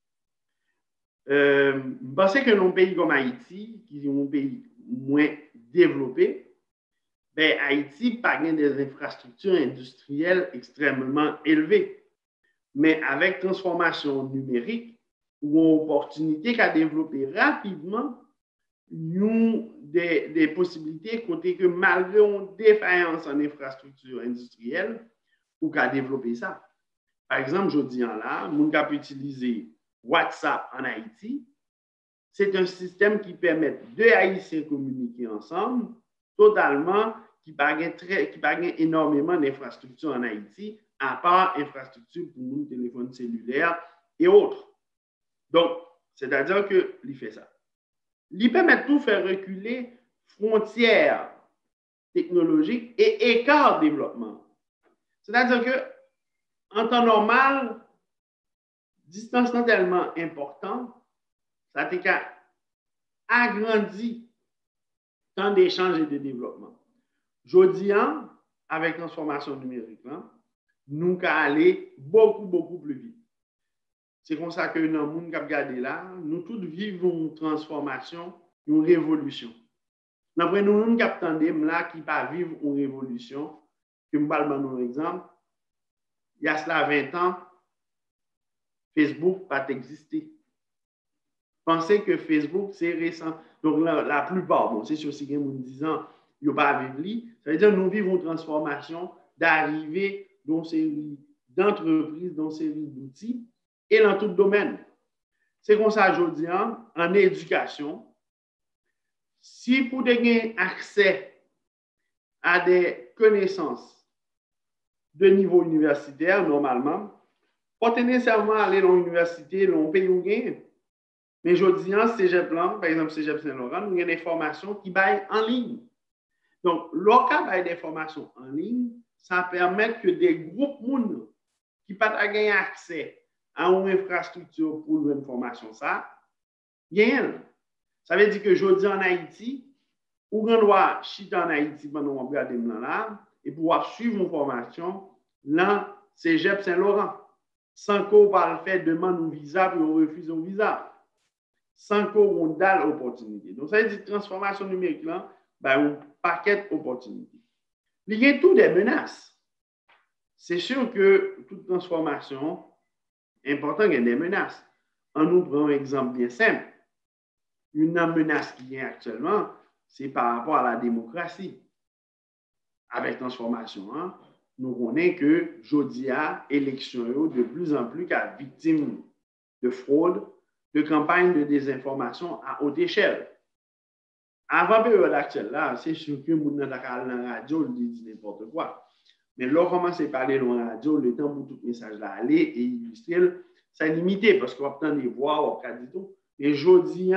Je pense que dans un pays comme Haïti, qui est un pays moins développé, ben Haïti n'a pas des infrastructures industrielles extrêmement élevées. Mais avec transformation numérique, ou une opportunité qu'à développer rapidement, des possibilités côté que malgré une défaillance en infrastructure industrielle, ou qu'à développer ça. Par exemple, je dis là, on peut utiliser WhatsApp en Haïti. C'est un système qui permet deux Haïtiens communiquer ensemble, totalement, qui n'a énormément d'infrastructures en Haïti, à part infrastructure pour nos téléphones cellulaires et autres. Donc, c'est-à-dire qu'il fait ça. Il permet tout faire reculer frontières technologiques et écart de développement. C'est-à-dire que, en temps normal, distance non tellement importante, ça a été agrandi temps d'échange et de développement. Aujourd'hui, avec transformation numérique, nous allons aller beaucoup plus vite. C'est comme ça que dans le monde qui a regardé là, nous tous vivons une transformation, une révolution. Après, nous qui attendons là, qui pas vivre une révolution, que je vais donner un exemple. Il y a cela 20 ans, Facebook n'a pas existé. Pensez que Facebook, c'est récent. Donc, la plupart, bon, c'est sûr, si vous me disant, il n'y a pas à vivre, ça veut dire que nous vivons une transformation d'arriver dans une série d'entreprises, dans une série d'outils, et dans tout domaine. C'est comme ça aujourd'hui, en éducation, si vous avez accès à des connaissances de niveau universitaire, normalement, pas nécessairement aller dans l'université, dans le pays où vous avez. Mais aujourd'hui, Cégep Plan, par exemple, Cégep Saint-Laurent, nous avons des formations qui baillent en ligne. Donc, lorsqu'on baille des formations en ligne, ça permet que des groupes monde qui n'ont pas gagné accès à une infrastructure pour une formation, ça, gagne. Ça veut dire que aujourd'hui en Haïti, on doit chiter en Haïti pendant qu'on regarde là, et pouvoir suivre une formation dans Cégep Saint-Laurent, sans qu'on parle fait demande un visa puis on refuse un visa, sans qu'on donne l'opportunité. Donc, ça veut dire que la transformation numérique, là, ben, un paquet d'opportunités. Il y a toutes des menaces. C'est sûr que toute transformation, important qu'il y ait des menaces. On nous prend un exemple bien simple. Une menace qui est actuellement, c'est par rapport à la démocratie. Avec transformation, nous connaissons que Jodia, élection, de plus en plus qu'à victime de fraude, de campagne de désinformation à haute échelle. Avant la période actuelle, là, c'est sûr que nous avons dans la radio, on dit n'importe quoi. Mais lorsqu'on commence à parler dans la radio, le temps pour tout message là aller et illustrer, ça est limité parce qu'on obtient des voix, on obtient des tout. Mais aujourd'hui,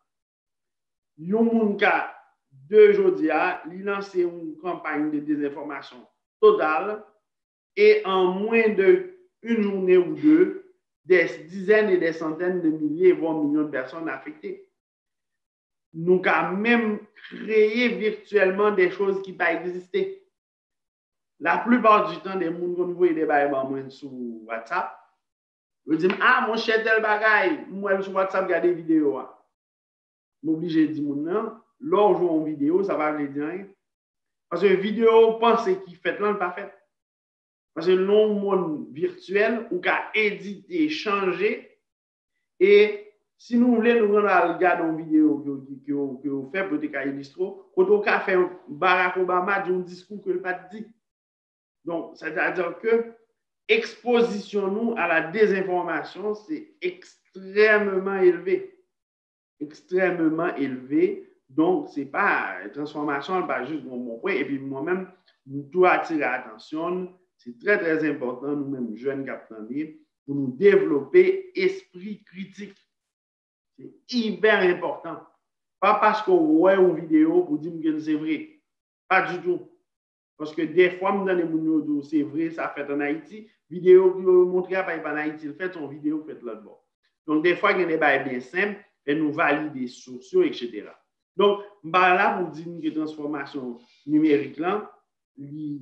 il y a un monde de Jodia, il lance une campagne de désinformation totale et en moins d'une journée ou deux, des dizaines et des centaines de milliers, voire millions de personnes affectées. Nous avons même créé virtuellement des choses qui n'ont pas existé. La plupart du temps, des gens qui voient des bails sur WhatsApp, ils disent, ah, mon cher tel bagaille, moi, sur WhatsApp, regarde des vidéos. Je suis obligé de dire, non, là, on joue en vidéo, ça va aller dire. Parce que vidéo, pensez qu'il fait là, pas fait. Parce que le monde virtuel, on peut éditer, changer. Et si nous voulons nous regarder une vidéo que vous faites, peut-être illustrer, quand on a fait Barack Obama, un discours que le pas dit. Donc, c'est-à-dire que exposition nous à la désinformation, c'est extrêmement élevé. Extrêmement élevé. Donc, ce n'est pas transformation, pas juste mon point. Et puis moi-même, nous dois attirer l'attention. C'est très, très important, nous-mêmes, jeunes capitaines, pour nous développer esprit critique. C'est hyper important. Pas parce qu'on voit une vidéo pour dire que c'est vrai. Pas du tout. Parce que des fois, nous donnons des c'est vrai, ça fait en Haïti. Vidéo qui montre pas en Haïti, il fait son vidéo, fait l'autre bord. Donc, des fois, il y a des bails bien simples, et nous valident des sources, etc. Donc, là, pour dire que transformation numérique, là,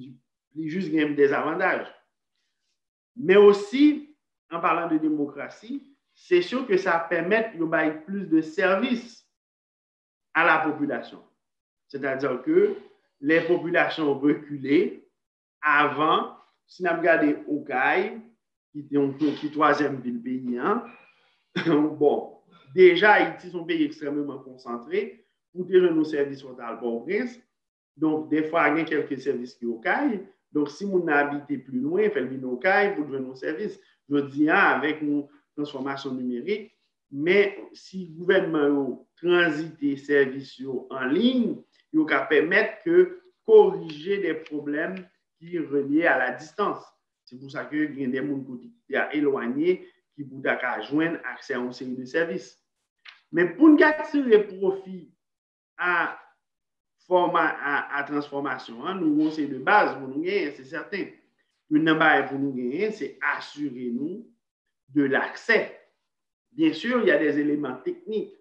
il juste gagne des avantages. Mais aussi, en parlant de démocratie, c'est sûr que ça permet de faire plus de services à la population. C'est-à-dire que les populations reculées avant, si on regarde Okaï, qui est troisième ville pays, hein, bon, déjà, Haïti est un pays extrêmement concentré. Pour déjà nos services sont à Port-au-Prince. Donc, des fois, il y a quelques services qui sont au CAI. Donc, si on habite plus loin, il fait le au CAI pour jouer nos services. Je dis, avec une transformation numérique, mais si le gouvernement transite les services en ligne, il va permettre de corriger des problèmes qui sont reliés à la distance. C'est pour ça qu'il y a des gens qui sont éloignés qui peuvent joindre accès à une série de services. Mais pour nous tirer profit à transformation, hein, nous avons de base pour nous gagner, c'est certain. Une chose pour nous gagner, c'est assurer nous de l'accès. Bien sûr, il y a des éléments techniques.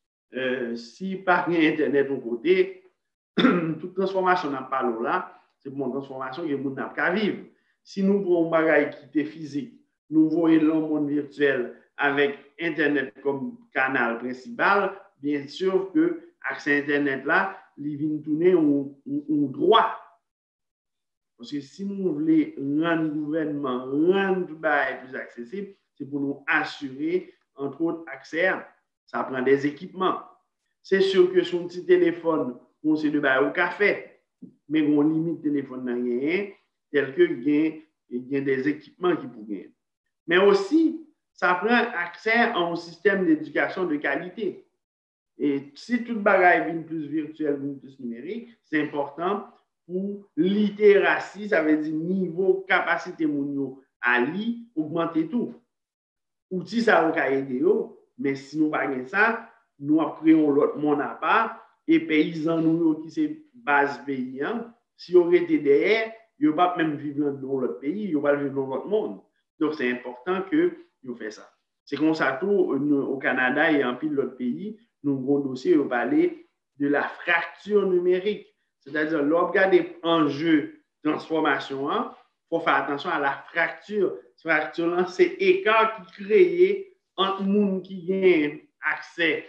Si par Internet au côté, toute transformation n'a pas là, c'est pour une transformation que nous n'avons qu'à vivre. Si nous prenons un bagage qui est physique, nous voyons le monde virtuel avec Internet comme canal principal, bien sûr que accès à Internet là, il vient tourner un droit. Parce que si nous voulons rendre le gouvernement, rendre le bail plus accessible, c'est pour nous assurer, entre autres, accès. Ça prend des équipements. C'est sûr que sur un petit téléphone, on sait de bail au café, mais on limite le téléphone dans rien, tel que il y a des équipements qui peuvent gagner. Mais aussi, ça prend accès à un système d'éducation de qualité. Et si tout le bagage est plus virtuel, plus numérique, c'est important pour littératie, ça veut dire niveau, capacité à lire, augmenter tout. Outils, ça va aider, mais si nous n'avons pas ça, nous créons l'autre monde à part, et paysans nous qui sont base paysan, si on était derrière, ils ne vont pas même vivre dans l'autre pays, ils vont pas vivre dans l'autre monde. Donc, c'est important que nous fassions ça. C'est comme ça, tout au Canada et en pile d'autres pays, nous avons un dossier où parler de la fracture numérique. C'est-à-dire, lorsqu'on regarde des enjeux de transformation, il faut faire attention à la fracture. Cette fracture-là, c'est l'écart qui crée entre les gens qui ont accès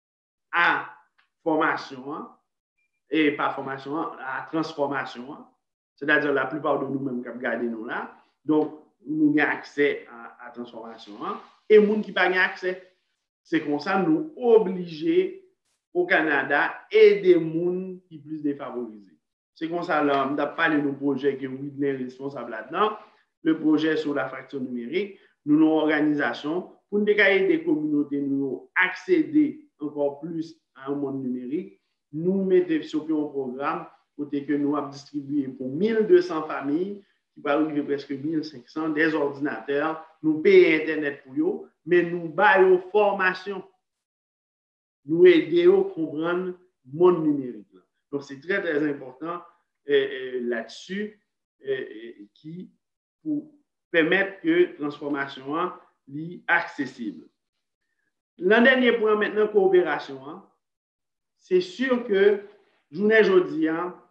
à formation et pas formation, à transformation. C'est-à-dire, la plupart de nous-mêmes qui regardons nous là. Donc, nous avons accès à la transformation. Et les gens qui n'ont pas accès, c'est comme ça, nous obligés au Canada et des gens qui sont plus défavorisés. C'est comme ça, là, on a parlé de nos projets qui sont responsables là-dedans. Le projet sur la fracture numérique, nous avons une organisation pour nous décailler des communautés, nous accéder encore plus à un monde numérique. Nous mettons sur un programme pour que nous avons distribué pour 1200 familles, qui va arriver presque 1500, des ordinateurs. Nous payons Internet pour eux, mais nous baillons formation. Nous aidons à comprendre le monde numérique. Donc, c'est très, très important là-dessus qui pour permettre que la transformation soit accessible. Le dernier point maintenant, coopération. C'est sûr que, journée aujourd'hui,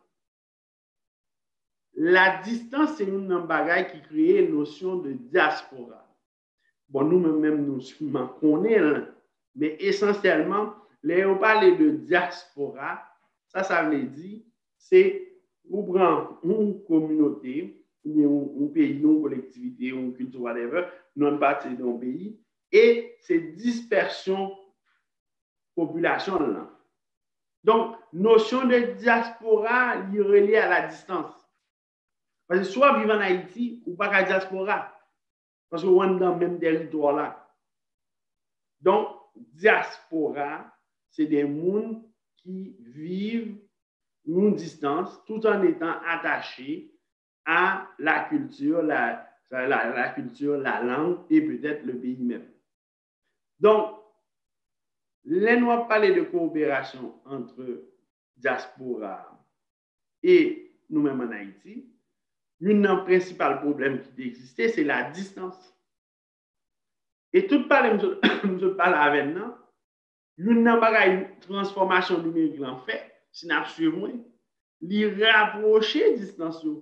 la distance, c'est une bagaille qui crée une notion de diaspora. Bon, nous-mêmes, nous connaissons, mais essentiellement, les on parle de diaspora, ça veut dire, c'est vous prenez une communauté, un pays, une collectivité, une culture, whatever, non partie d'un pays, et c'est dispersion population là. Donc, notion de diaspora est reliée à la distance. Parce que soit vivre en Haïti ou pas à diaspora, parce qu'on est dans le même territoire là. Donc, diaspora, c'est des gens qui vivent une distance tout en étant attachés à la culture, la culture, la langue et peut-être le pays même. Donc, là, nous avons parlé de coopération entre diaspora et nous-mêmes en Haïti. L'un des principaux problèmes qui existait, c'est la distance. Et tout parler, nous parlons avec nous, l'une des transformations numériques en fait, si nous suivons, les rapprocher distance.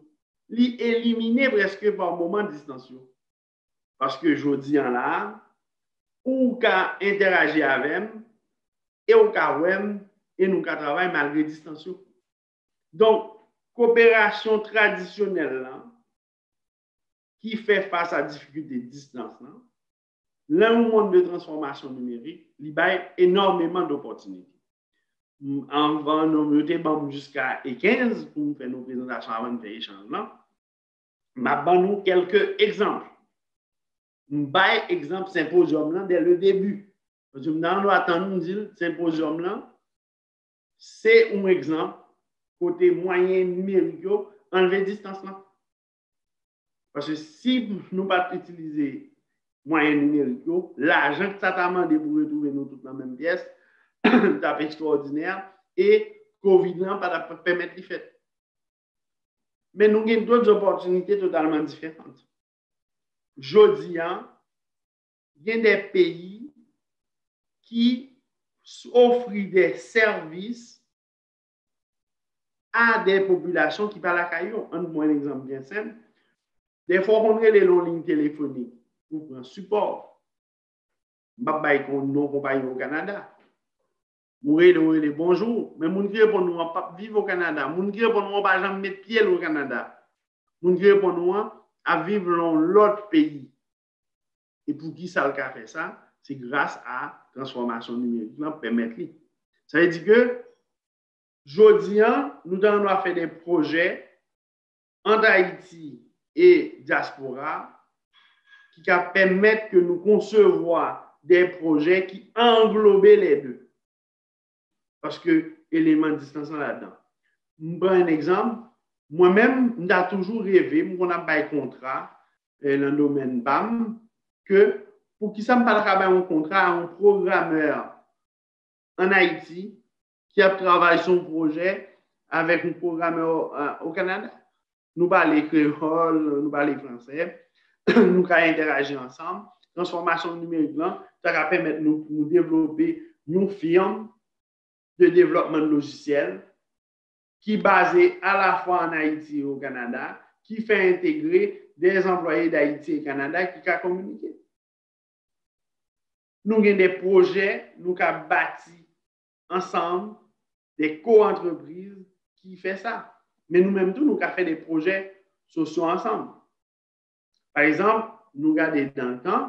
éliminer presque par moment distanciation. Parce que je dis en là, ou qu'à interagir avec et ou qu'à et nous qu'à travailler malgré distanciation. Donc, coopération traditionnelle là, qui fait face à difficulté de distance, là, le monde de transformation numérique, il y a énormément d'opportunités. Avant, nous avons jusqu'à 15 pour faire nos présentations avant de faire l'échange. Je vais vous quelques exemples. Je vais exemple symposium là dès le début. Parce que nous attendons dire symposium là, c'est un exemple côté moyen numérique, enlever distance là. Parce que si nous ne pas utiliser moyen numérique, l'argent que ça t'a demandé pour retrouver nous toutes dans la même pièce, c'est extraordinaire et Covid n'a pas permettre de faire. Mais nous avons d'autres opportunités totalement différentes. Aujourd'hui, il y a des pays qui offrent des services à des populations qui parlent à Caillou. Un exemple bien simple. Des fois, on a les longues lignes téléphoniques pour prendre support. Je ne sais pas nos compagnies au Canada. Les bonjour, mais mon qui répond nous pas vivre au Canada, mon qui répond nous pas jamais mettre pied au Canada. Mon qui répond nous à vivre dans l'autre pays. Et pour qui ça le fait ça, c'est grâce à la transformation numérique là permettre. Ça veut dire que aujourd'hui, nous devons faire des projets entre Haïti et diaspora qui permettent que nous concevoir des projets qui englobent les deux. Parce que élément de distance là-dedans. Je prends un exemple. Moi-même, j'ai toujours rêvé, on a un contrat dans le domaine BAM, que pour qui ça me parle un contrat à un programmeur en Haïti qui a travaillé son projet avec un programmeur au Canada. Nous parlons créole, nous parlons français, nous allons interagir ensemble. Transformation numérique, ça va permettre de nous développer une firme de développement de logiciels qui est basé à la fois en Haïti et au Canada, qui fait intégrer des employés d'Haïti et Canada qui ont communiqué. Nous avons des projets, nous avons bâti ensemble des co-entreprises qui font ça. Mais nous-mêmes, nous avons fait des projets sociaux ensemble. Par exemple, nous avons dans le temps,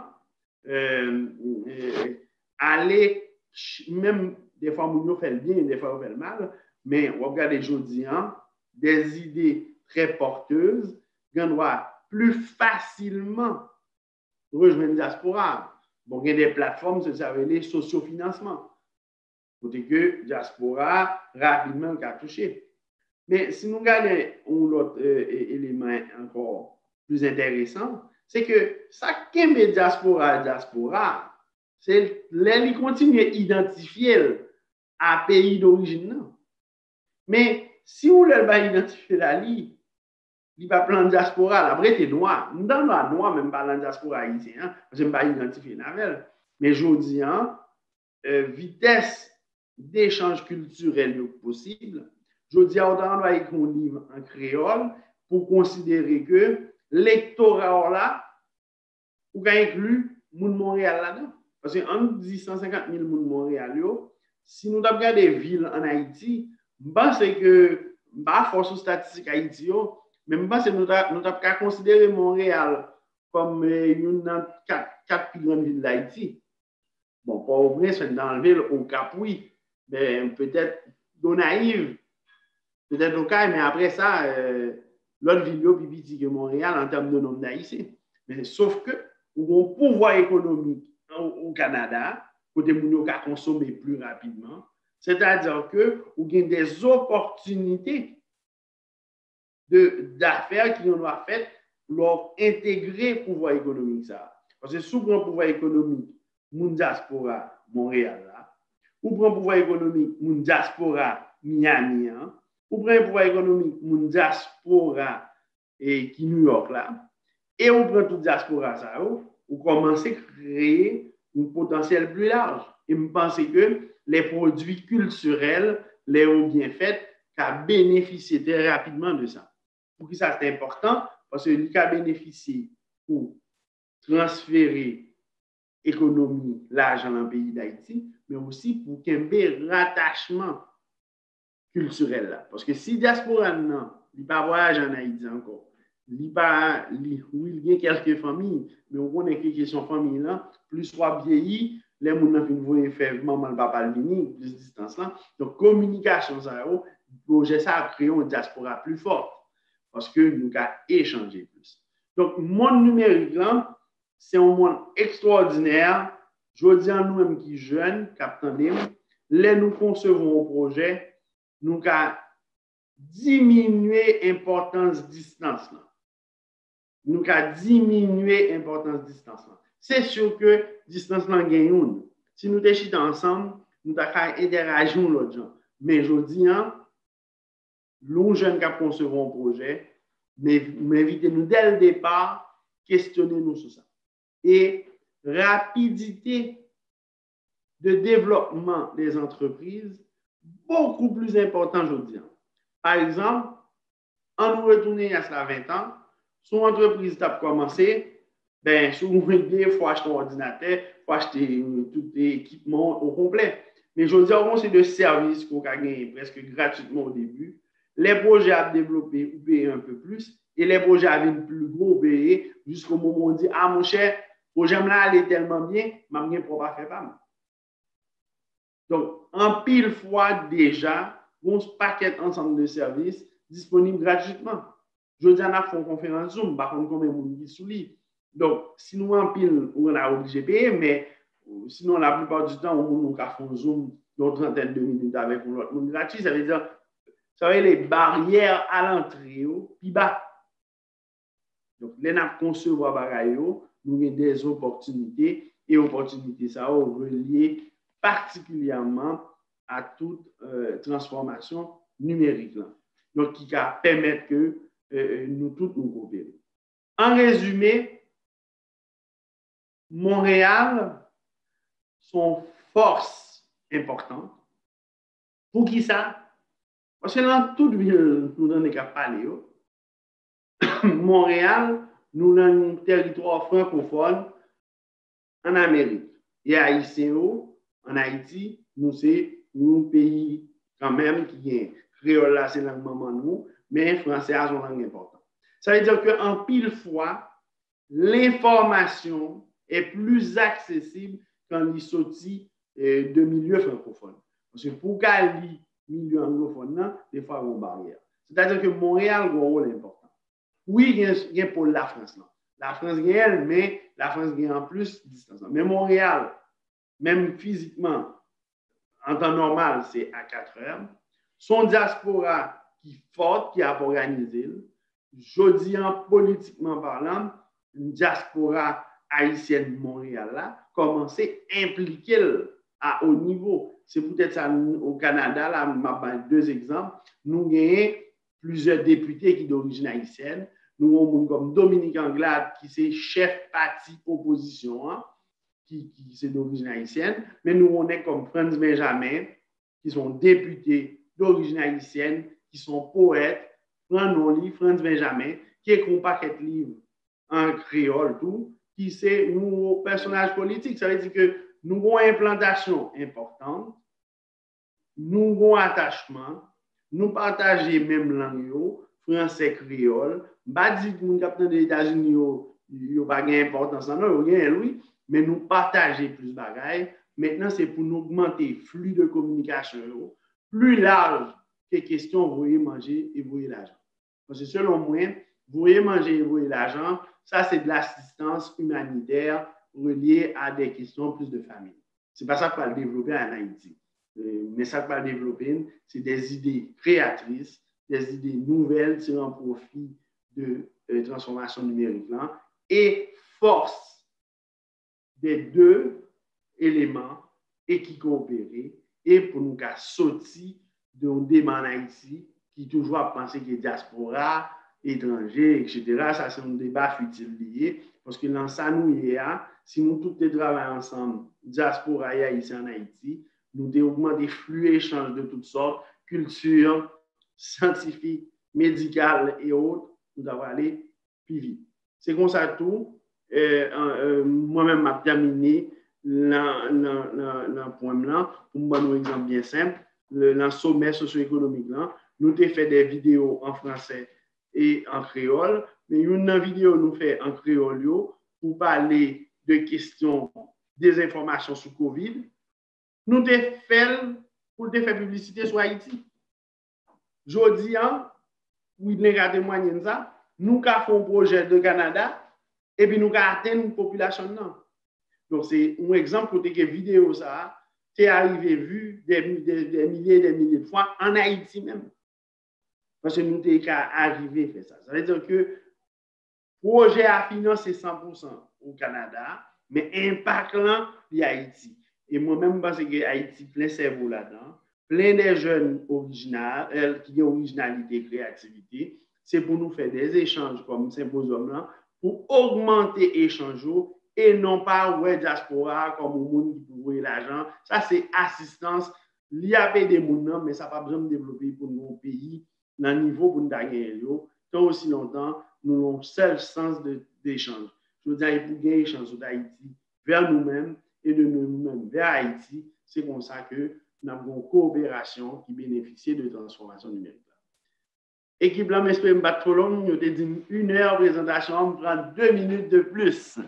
aller, même des fois, nous faisons bien, des fois, nous faisons mal, mais on regarde aujourd'hui des idées très porteuses qu'on doit plus facilement rejoindre la diaspora. Bon, il y a des plateformes, ça veut dire sociofinancement. Pour que la diaspora rapidement a touché. Mais si nous regardons un autre élément encore plus intéressant, c'est que ça qui est diaspora, c'est les continuer à identifier à pays d'origine. Mais si on va identifier la ligne, il va prendre diaspora, la vraie est noire. Nous dans la noire, même pas la diaspora haïtienne, je ne vais pas identifier la. Mais je dis, vitesse d'échange culturel possible, je dis, on doit écrire un livre en créole pour considérer que l'électorat là, ou qu'on inclut le Montréal là-dedans. Parce qu'en 150 000 monde Montréal, si nous avons des villes en Haïti, je pense que, force aux statistiques Haïti, mais je pense que nous avons considéré Montréal comme une des 4 plus grandes villes d'Haïti. Bon, pas au moins, c'est dans la ville au Cap, oui, mais peut-être naïve, peut-être au Cap, mais après ça, l'autre ville est plus petite que Montréal en termes de nombre d'Haïtiens. Mais sauf que, on a un pouvoir économique au Canada, côté où on a consommé plus rapidement, c'est-à-dire que on a des opportunités d'affaires qui ont fait pour intégrer le pouvoir économique. Ça. Parce que sous le pouvoir économique, mon diaspora Montréal, là, ou prend pouvoir économique, mon diaspora Miami, ou prend pouvoir économique, mon diaspora qui New York, là, et on prend toute diaspora, ça, ou commencer à créer un potentiel plus large. Et je pense que les produits culturels, les hauts bien faits, ont bénéficié très rapidement de ça. Pour qui ça c'est important? Parce que l'ICA bénéficie pour transférer économie, l'argent dans le pays d'Haïti, mais aussi pour qu'il y ait un rattachement culturel là. Parce que si diaspora non, il n'y a pas voyage en Haïti encore. Il y a quelques familles, mais on connaît que question famille là, plus soit vieilli, les gens qui vont faire maman, papa, le vini, plus distance là. Donc, communication, ça, le projet, ça a créé une diaspora plus forte parce que nous avons échangé plus. Donc, le monde numérique là, c'est un monde extraordinaire. Je dis à nous-mêmes qui sommes jeunes, capitaine, là, nous concevons un projet, nous avons diminué l'importance de distance là. Nous avons diminué l'importance de distance là. C'est sûr que distance là gagne. Si nous étions ensemble, nous avons interagir l'autre gens. Mais je dis, nous jeunes qui concevons un projet, mais invitez-nous dès le départ, questionnez-nous sur ça. Et rapidité de développement des entreprises, beaucoup plus important, je dis. Par exemple, en nous retournant il y a 20 ans, son entreprise a commencé, ben, si vous voulez, il faut acheter un ordinateur, il faut acheter tout l'équipement au complet. Mais je veux dire, c'est de services qu'on a gagné presque gratuitement au début. Les projets à développer ou payer un peu plus, et les projets à venir plus gros payer jusqu'au moment où on dit, ah mon cher, le projet là allait tellement bien, je ne peux pas faire pas. Donc, en pile fois déjà, on se paquette ensemble de services disponibles gratuitement. Je dis, on a fait une conférence Zoom, par contre, combien de monde qui sous lui. Donc, si nous en pile, on a obligé de payer, mais sinon, la plupart du temps, on a fait un Zoom d'une trentaine de minutes avec l'autre monde gratuit. Ça veut dire, les barrières à l'entrée, puis bas. Donc, les nappes concevoir bagayo, nous avons des opportunités, et opportunités, ça ont relié particulièrement à toute transformation numérique. Là. Donc, qui va permettre que nous tous nous coopérer. En résumé, Montréal, son force importante. Pour qui ça? Parce que dans toute ville, nous n'avons qu'à parler. Montréal, nous avons un territoire francophone en Amérique. Et Haïtien, en Haïti, nous sommes un pays quand même qui est créole, là, c'est la maman nous, mais français a son langue importante. Ça veut dire qu'en pile fois, l'information est plus accessible quand il sortit de milieu francophone. Parce que pour qu'elle lit milieu anglophone, des fois, il y a une barrière. C'est-à-dire que Montréal a un rôle important. Oui, il y a pour la France. Là. La France gagne, mais la France gagne en plus distance. Mais Montréal, même physiquement, en temps normal, c'est à 4 heures. Son diaspora qui est forte, qui a organisé, je dis en politiquement parlant, une diaspora haïtienne Montréal là, commencer à impliquer à haut niveau. C'est peut-être ça au Canada, là, je 2 exemples. Nous avons plusieurs députés qui sont d'origine haïtienne. Nous avons comme Dominique Anglade, qui est chef parti opposition, hein, qui est d'origine haïtienne. Mais nous avons comme Franz Benjamin, qui sont députés d'origine haïtienne, qui sont poètes. Franz Benjamin, qui est un paquet de livres en créole, tout, qui c'est nos personnages politiques. Ça veut dire que nous avons une implantation importante, nous avons un attachement, nous partageons même langue, français, créole. Je ne dis pas que les capitaines des États-Unis n'ont pas d'importance, oui, mais nous partageons plus de bagailles. Maintenant, c'est pour nous augmenter le flux de communication plus large que question vous voyez manger et vous voyez l'argent. Parce que selon moi, vous voyez manger et vous voyez l'argent, ça c'est de l'assistance humanitaire reliée à des questions plus de famille. Ce n'est pas ça qu'on va développer en Haïti. Mais ça qu'on va développer, c'est des idées créatrices, des idées nouvelles tirant profit de transformation numérique là, et force des 2 éléments et qui coopèrent et pour nous sortir d'un débat en Haïti qui toujours a pensé que diaspora, étranger, etc. Ça, c'est un débat futile lié. Parce que dans ça, nous, si nous tous travaillons ensemble, diaspora et haïtien en Haïti, nous augmentons des flux échanges de toutes sortes, culture, scientifique, médicales et autres, nous avons allé plus vite. C'est comme ça tout. Moi-même, je terminé le point là pour vous donner un exemple bien simple. Le sommet socio-économique là, nous avons fait des vidéos en français et en créole, mais une vidéo nous fait en créole pour parler de questions, des informations sur COVID. Nous avons fait pour faire publicité sur Haïti. Jodi, oui, nous avons témoigné ça. Nous avons fait un projet de Canada et puis nous avons atteint une population. Donc, c'est un exemple pour que vidéo ça, c'est arrivé vu des milliers de fois en Haïti même. Parce que nous sommes arrivés à faire ça. Ça veut dire que le projet a financé 100% au Canada, mais impact là, il y a Haïti. Et moi-même, je pense que Haïti plein cerveau là-dedans, plein de jeunes originaux, qui ont originalité et créativité, c'est pour nous faire des échanges comme symposium là, pour augmenter l'échange et non pas ouais diaspora comme le monde qui peut l'argent. Ça, c'est assistance. L'IAP des gens, mais ça n'a pas besoin de développer pour nos pays dans le niveau pour nous gagner. Tant aussi longtemps, nous avons seul sens d'échange. Je veux dire, il faut gagner l'échange d'Haïti vers nous-mêmes et de nous-mêmes vers Haïti. C'est comme ça que nous avons une coopération qui bénéficie de transformation numérique. Équipe là, m'espère me battre trop long. Nous avons dit 1 heure de présentation, on prend 2 minutes de plus.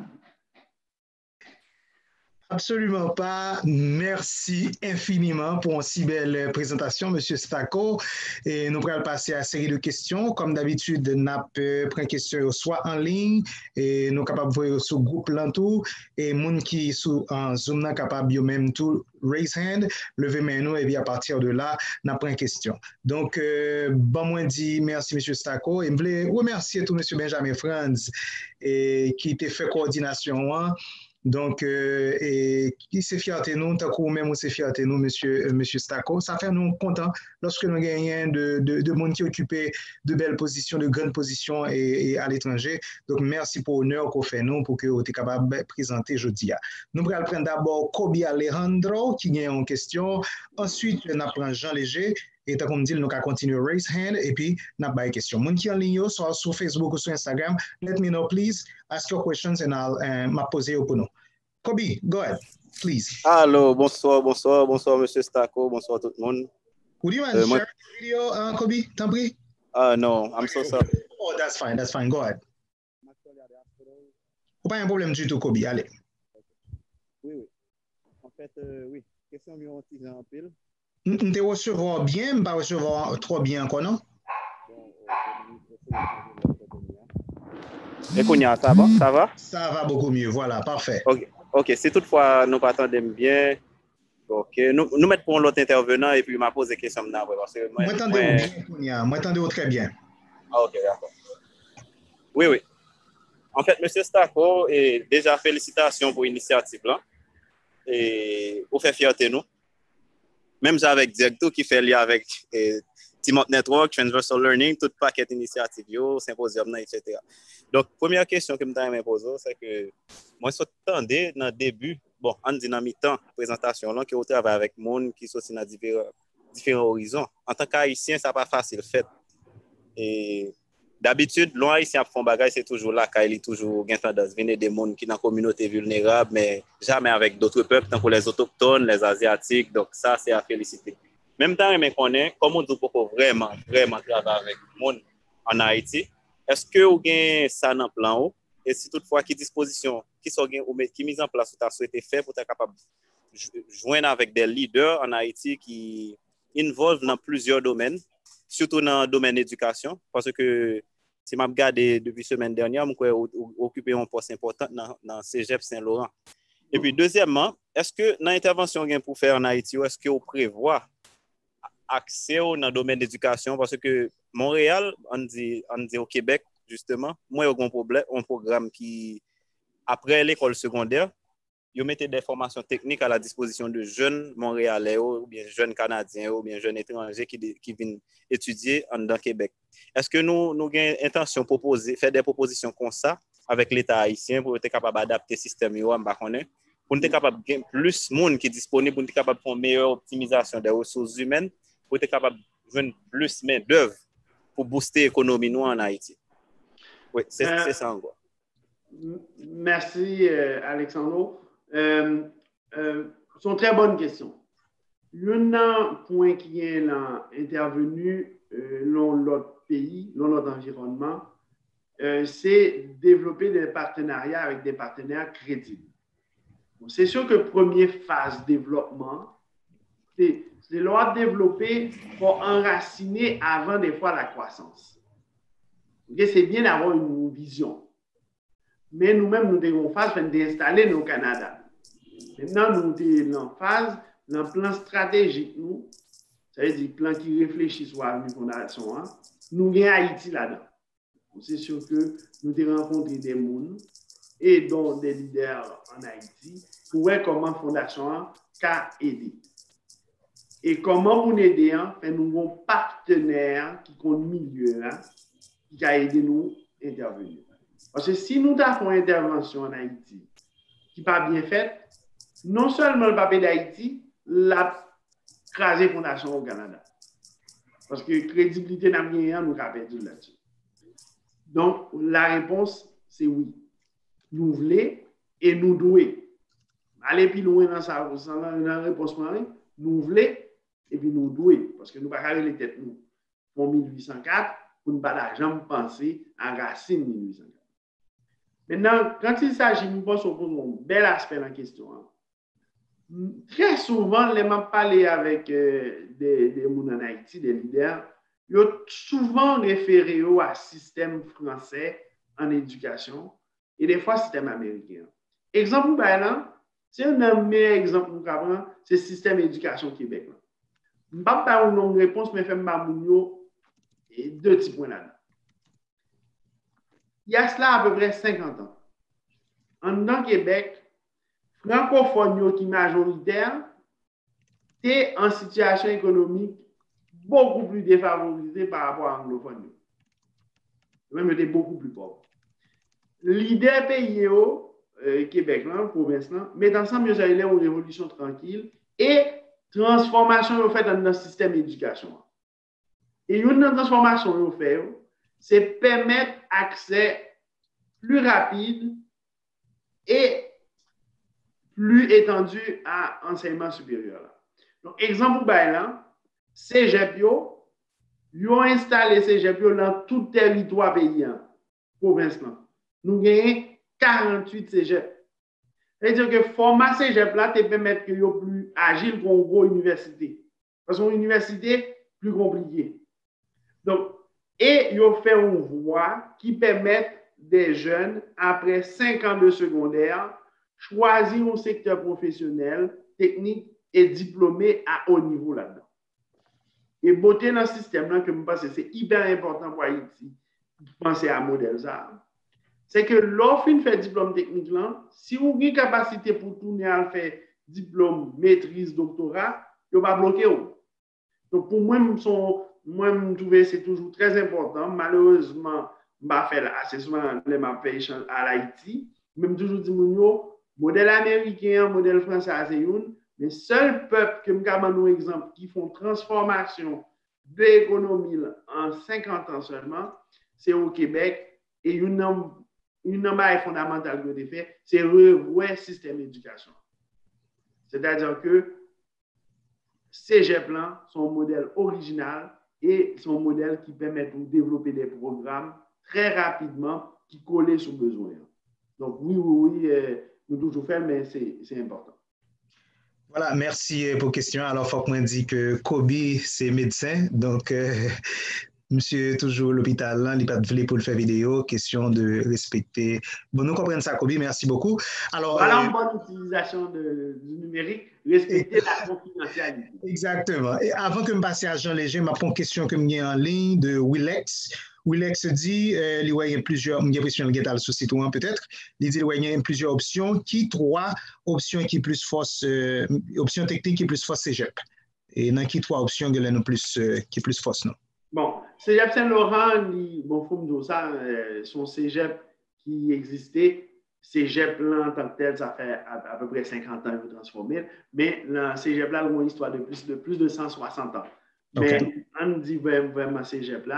Absolument pas. Merci infiniment pour une si belle présentation, M. Stako. Et nous allons passer à la série de questions. Comme d'habitude, nous prenons questions soit en ligne et nous sommes capables de voir sur le groupe Lantou. Et les gens qui sont en Zoom sont capables de même tout raise hand, lever main nous et puis à partir de là, nous prenons question. Donc, bon, moi dis merci M. Stako et je voulais remercier tout M. Benjamin Franz qui t'a fait coordination. Donc, c'est fierté nous, tant que même c'est fierté nous, monsieur Stako. Ça fait nous contents lorsque nous gagnons de monde qui occupait de belles positions, de grandes positions et à l'étranger. Donc, merci pour l'honneur qu'on fait nous pour que vous soyez capable de présenter aujourd'hui. Nous allons prendre d'abord Kobe Alejandro qui gagne une question. Ensuite, nous allons Jean Léger. Et comme dit, nous allons continuer à raise hand et puis nous allons des questions. Les gens qui sont en ligne, soit sur Facebook ou sur Instagram, let me know, please. Ask your questions and I'll poser pour nous. Kobe, go ahead, please. Allô, bonsoir, M. Stako, bonsoir tout le monde. Would you mind sharing the video, Kobe? T'en prie? No, I'm so sorry. Oh, that's fine, go ahead. Pas un problème du tout, Kobe, allez. Oui. En fait, oui, question mieux en pile. On te recevoir bien, mais pas recevoir trop bien encore, non? Et Kounia, ça va? Ça va beaucoup mieux, voilà, parfait. Ok, si toutefois nous pas attendons bien, ok, nous mettons pour l'autre intervenant et puis m'a posé question maintenant. Moi, attendez bien, Kounia, moi, attendez très bien. Ah, ok, d'accord. Oui. En fait, M. Stako, déjà félicitations pour l'initiative là. Et vous faites fierté nous. Même avec Directo qui fait lien avec Team Up Network, Transversal Learning, tout paquet d'initiatives, symposium, etc. Donc, première question que je me pose, c'est que moi, je suis dans le début, bon, en dynamitant la présentation, là, que vous travaillez avec les gens qui sont dans différents horizons. En tant qu'Haïtien, ça n'est pas facile fait. Et d'habitude, les Haïtiens font bagage, c'est toujours là, quand il est toujours tendance venir des gens qui sont dans la communauté vulnérable, mais jamais avec d'autres peuples, tant que les autochtones, les asiatiques. Donc, ça, c'est à féliciter. Même temps, je connais comment on peut vraiment travailler avec les gens en Haïti. Est-ce que vous avez ça dans le plan? Et si toutefois, qui disposition, qui mise en place, vous avez souhaité faire pour être capable de joindre avec des leaders en Haïti qui involvent dans plusieurs domaines, surtout dans le domaine de l'éducation, parce que si je regarde depuis la semaine dernière, je occupé un poste important dans Cégep Saint-Laurent. Et puis, deuxièmement, est-ce que dans l'intervention pour faire en Haïti, est-ce que vous prévoyez accès dans le domaine d'éducation? Parce que Montréal, on dit au Québec, justement, moi, il y a un programme qui, après l'école secondaire, ils mettaient des formations techniques à la disposition de jeunes Montréalais ou bien jeunes Canadiens ou bien jeunes étrangers qui viennent étudier dans le Québec. Est-ce que nous avons intention de faire des propositions comme ça avec l'État haïtien pour être capable d'adapter le système pour être capable de plus de monde qui est disponible, pour être capable de faire une meilleure optimisation des ressources humaines, pour être capable de faire plus de main-d'œuvre pour booster l'économie nous en Haïti. Oui, c'est ça encore. Merci, Alexandre. C'est une très bonne question. Un point qui est intervenu dans l'autre pays, dans notre environnement, c'est développer des partenariats avec des partenaires crédibles. C'est sûr que première phase développement, c'est leur développer pour enraciner avant des fois la croissance. Okay? C'est bien d'avoir une vision. Mais nous-mêmes, nous devons phase d'installer au Canada. Maintenant, nous sommes en phase, dans le plan stratégique, nous, ça veut dire plan qui réfléchit sur la fondation, hein, nous avons Haïti là-dedans. C'est sûr que nous avons rencontré des gens et dont des leaders en Haïti pour voir comment la fondation a aidé. Et comment vous aider, hein, nous avons un partenaire qui compte milieu, hein, qui a aidé nous à intervenir. Parce que si nous avons une intervention en Haïti qui n'est pas bien faite, non seulement le papier d'Haïti, la crasé fondation au Canada. Parce que crédibilité n'a rien, nous avons perdu là-dessus. Donc, la réponse, c'est oui. Nous voulons et nous devons. Aller plus loin dans la réponse, nous voulons et puis nous devons. Parce que nous ne pouvons pas les têtes nous. En 1804, pour ne pas jamais penser à Racine 1804. Maintenant, quand il s'agit, nous pensons pour un bel aspect dans la question. Hein. Très souvent, les gens parlent avec des gens en Haïti, des leaders, ils ont souvent référé au système français en éducation et des fois système américain. Exemple, c'est un meilleur exemple pour nous, c'est le système d'éducation Québec. Je ne vais pas faire une réponse, mais je vais faire deux petits points là-dedans. Il y a cela à peu près 50 ans. En Québec, francophone qui est majoritaire, est en situation économique beaucoup plus défavorisée par rapport à l'anglophone. Même était beaucoup plus pauvre. L'idée pays Québec, province, met ensemble une révolution tranquille et transformation faite dans notre système d'éducation. Et une transformation fait, c'est permettre accès plus rapide et plus étendu à l'enseignement supérieur. Donc, exemple, Cégep, ils ont installé Cégep dans tout territoire paysan, province. Nous avons 48 Cégep. C'est-à-dire que le format Cégep là te permet que soient plus agile qu'une grosse université. Parce qu'une université plus compliquée. Donc, et ils ont fait une voie qui permet des jeunes, après 5 ans de secondaire, choisir un secteur professionnel, technique et diplômé à haut niveau là-dedans. Et beauté dans ce système-là, que je pense que c'est hyper important pour Haïti, penser à modèle ça, c'est que l'offre fait diplôme technique là, si vous avez une capacité pour tourner à faire diplôme, maîtrise, doctorat, vous ne pas bloquer. Donc pour moi, je trouve que c'est toujours très important. Malheureusement, je ne fais pas assez souvent à l'Haïti. Même toujours dit, modèle américain, modèle français, c'est une. Les seuls peuples que je donne un exemple qui font transformation de l'économie en 50 ans seulement, c'est au Québec. Et une chose fondamentale que j'ai fait, c'est revoir le système d'éducation. C'est-à-dire que Cégep là, son modèle original et son modèle qui permet de développer des programmes très rapidement qui collent sur besoin. Donc oui, nous toujours faire, mais c'est important. Voilà, merci pour la question. Alors, il faut que je dise que Kobe, c'est médecin. Donc, monsieur, toujours l'hôpital, il n'a pas de pour le faire vidéo. Question de respecter. Bon, nous comprenons ça, Kobe. Merci beaucoup. Alors, voilà une bonne utilisation du numérique. Respecter la confidentialité. Exactement. Et avant que je passe à Jean Léger, ma une question que je en ligne de Willex. Willex dit, il y a plusieurs, j'ai l'impression qu'il y a le souci peut-être, il dit qu'il y a plusieurs options, qui trois options qui plus force, options techniques qui plus force Cégep. Et dans qui trois options qui plus force non? Bon, Cégep Saint-Laurent, bon, faut me dire ça, son Cégep qui existait, Cégep là en tant que tel, ça fait à peu près 50 ans qu'il est transformé, mais le Cégep là, il a une histoire de plus de 160 ans. Okay. Mais on dit vraiment Cégep là.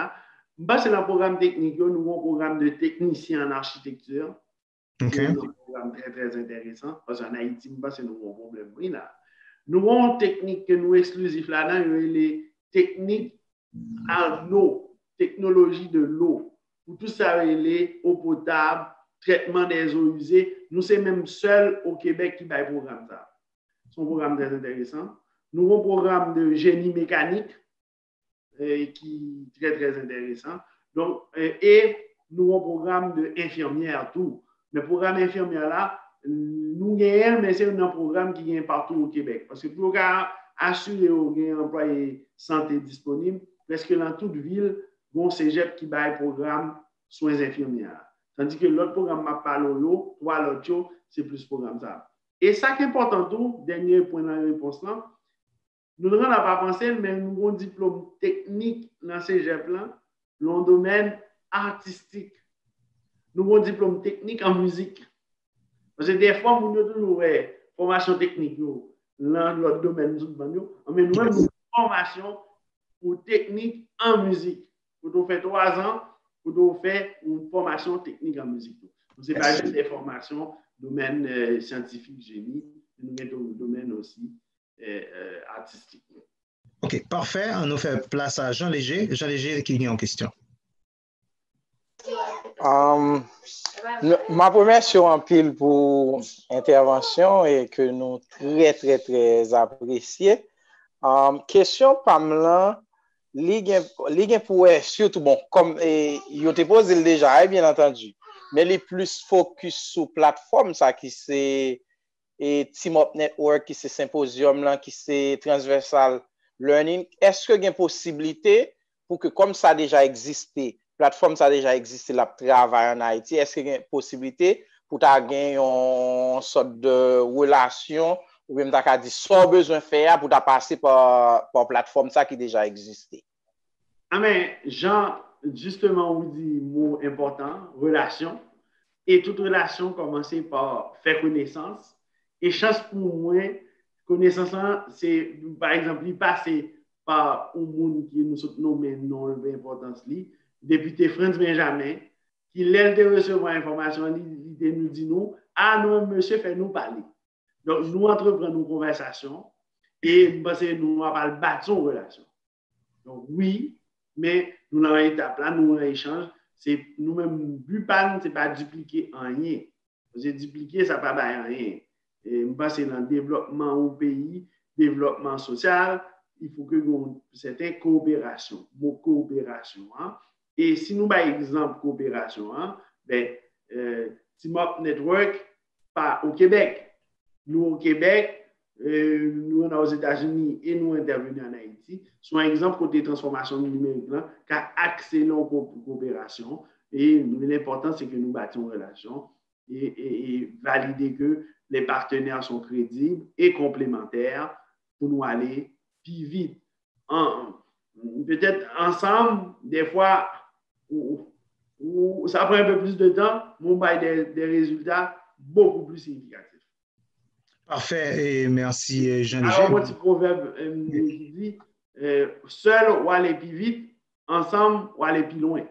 C'est le programme technique, nous avons un programme de technicien en architecture. C'est un programme très, très intéressant. Parce qu'en Haïti, c'est un problème. Nous avons une technique que nous exclusif là-dedans, les techniques en eau, technologie de l'eau. Pour tout ça, les eau potable, traitement des eaux usées. Nous sommes même seuls au Québec qui va programme ça. C'est un programme très intéressant. Nous avons un programme de génie mécanique qui est très, très intéressant. Donc, et nous avons un programme d'infirmière, tout. Le programme infirmière là, nous gagnons, mais c'est un programme qui gagne partout au Québec. Parce que pour assurer un employé santé disponible, presque dans toute ville, bon cégep qui a un programme soins infirmières. Tandis que l'autre programme m'a parlé, trois l'autre, c'est plus programme ça. Et ça qui est important tout, dernier point dans la réponse là, nous ne l'avons pas pensé, mais nous avons un diplôme technique dans cégep là, dans le domaine artistique. Nous avons un diplôme technique en musique. Parce que des fois, nous avons toujours une formation technique dans l'autre domaine, mais nous avons une formation pour technique en musique. Pour faire 3 ans, pour faire une formation technique en musique. Ce n'est pas juste des formations domaine scientifique, génie, nous avons un domaine aussi artistique. OK, parfait. On nous fait place à Jean Léger. Jean Léger qui est en question. Ma première sur un pile pour intervention et que nous très, très, très apprécié. Question Pamela, Ligue pour surtout, bon, comme je te pose déjà, bien entendu, mais les plus focus sur plateforme, ça qui c'est Team Up Network, qui c'est Symposium, là, qui c'est Transversal Learning. Est-ce qu'il y a une possibilité pour que, comme ça a déjà existé, plateforme ça a déjà existé, la travail en Haïti, est-ce qu'il y a une possibilité pour tu gagner une sorte de relation ou même tu as dit sans besoin de faire pour passer par plateforme ça qui déjà existé? Ah mais Jean, justement, on dit mot important, relation. Et toute relation commence par faire connaissance. Et chance pour moi, connaissance, c'est par exemple, il passe par un monde qui nous nommé non l'importance li. Député France Benjamin, qui l'aide de recevoir l'information, il nous dit nous, ah non, monsieur, fait-nous parler. Donc, nous entreprenons nos conversations et nous allons bâtir une relation. Donc, oui, mais nous dans l'étape là, nous en échange, c'est nous-mêmes, but pas, c'est pas dupliquer en rien. Parce que dupliquer, ça ne va pas rien. Et c'est dans le développement au pays, développement social, il faut que nous ayons une coopération, une coopération. Hein? Et si nous avons exemple coopération, hein, Team Up Network, pas au Québec. Nous au Québec, nous aux États-Unis et nous intervenons en Haïti, sont un exemple côté transformation numérique qui a accéléré la coopération. Et l'important, c'est que nous bâtons une relation et valider que les partenaires sont crédibles et complémentaires pour nous aller plus vite. Peut-être ensemble, des fois, où ça prend un peu plus de temps, mais on a des résultats beaucoup plus significatifs. Parfait, et merci Jean-Léger. Alors, mon petit proverbe qui dit seul ou aller plus vite, ensemble ou aller plus loin.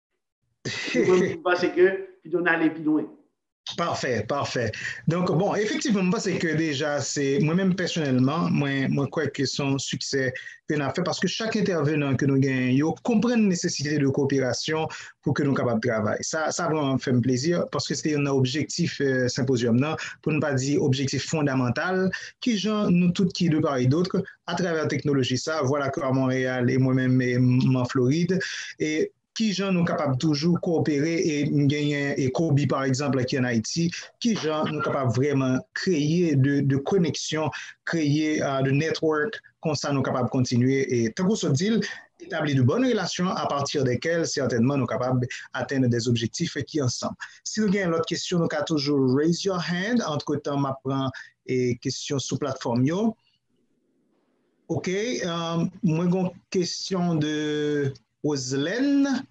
Parce que puis on aller plus loin. Parfait, parfait. Donc, bon, effectivement, c'est que déjà, c'est moi-même personnellement, moi crois que son succès que nous avons fait parce que chaque intervenant que nous gagnons comprend la nécessité de coopération pour que nous soyons capables de travailler. Ça vraiment fait plaisir parce que c'était un objectif symposium, non? Pour ne pas dire objectif fondamental, qui genre nous tous qui de part et d'autre, à travers la technologie, ça, voilà que à Montréal et moi-même en Floride, et qui gens nous capables toujours coopérer et gagner et Kobe par exemple qui en Haïti, qui gens nous capables vraiment créer de connexions, créer de network, comme ça nous capables continuer et tant qu'on se dit établir de bonnes relations à partir desquelles certainement nous capables d'atteindre des objectifs qui ensemble. Si vous avez une autre question, nous pouvez toujours raise your hand. Entre temps, je prends une question sur plateforme yo. OK, moi j'ai une question de Roselène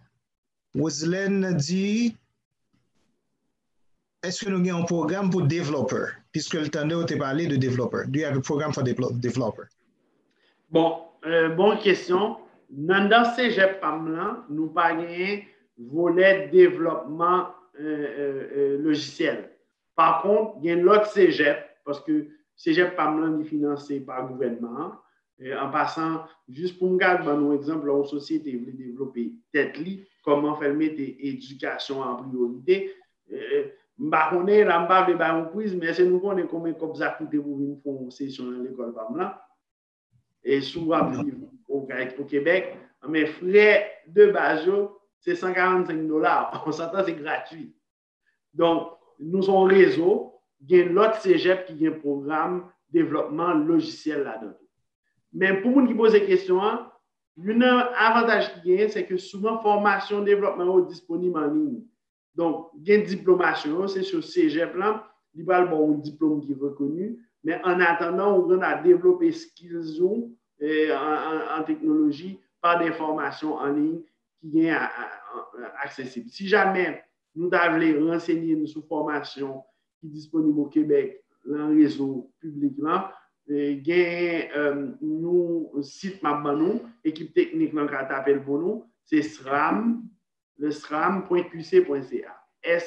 dit est-ce que nous avons un programme pour développeurs? Puisque le temps de parler de développeurs. Do you have a programme for developer? Bon, bonne question. dans cégep PAM, nous pas gagné volet développement logiciel. Par contre, il y a l'autre cégep, parce que cégep PAM est financé par le gouvernement. En passant, juste pour me garder un exemple, la société veut développer tête-li, comment faire mettre éducation en priorité. Je ne sais pas un quiz, mais c'est nous connaissons combien ça coûte pour une session dans l'école PAM. Et souvent, au Québec, mais frais de base, c'est $145. On s'entend, c'est gratuit. Donc, nous sommes un réseau, il y a l'autre cégep qui a un programme développement logiciel là-dedans. Mais pour les gens qui posent des questions, un avantage qu'il y a, c'est que souvent, formation, développement est disponible en ligne. Donc, il y a une diplomation, c'est sur cégep là, il y a un diplôme qui est reconnu, mais en attendant, on a développé skills en technologie par des formations en ligne qui sont accessibles. Si jamais nous devons renseigner sur formation qui est disponible au Québec, dans le réseau public, il y a un site nous, équipe technique qui appelle pour nous, c'est SRAM, le sram.qc.ca.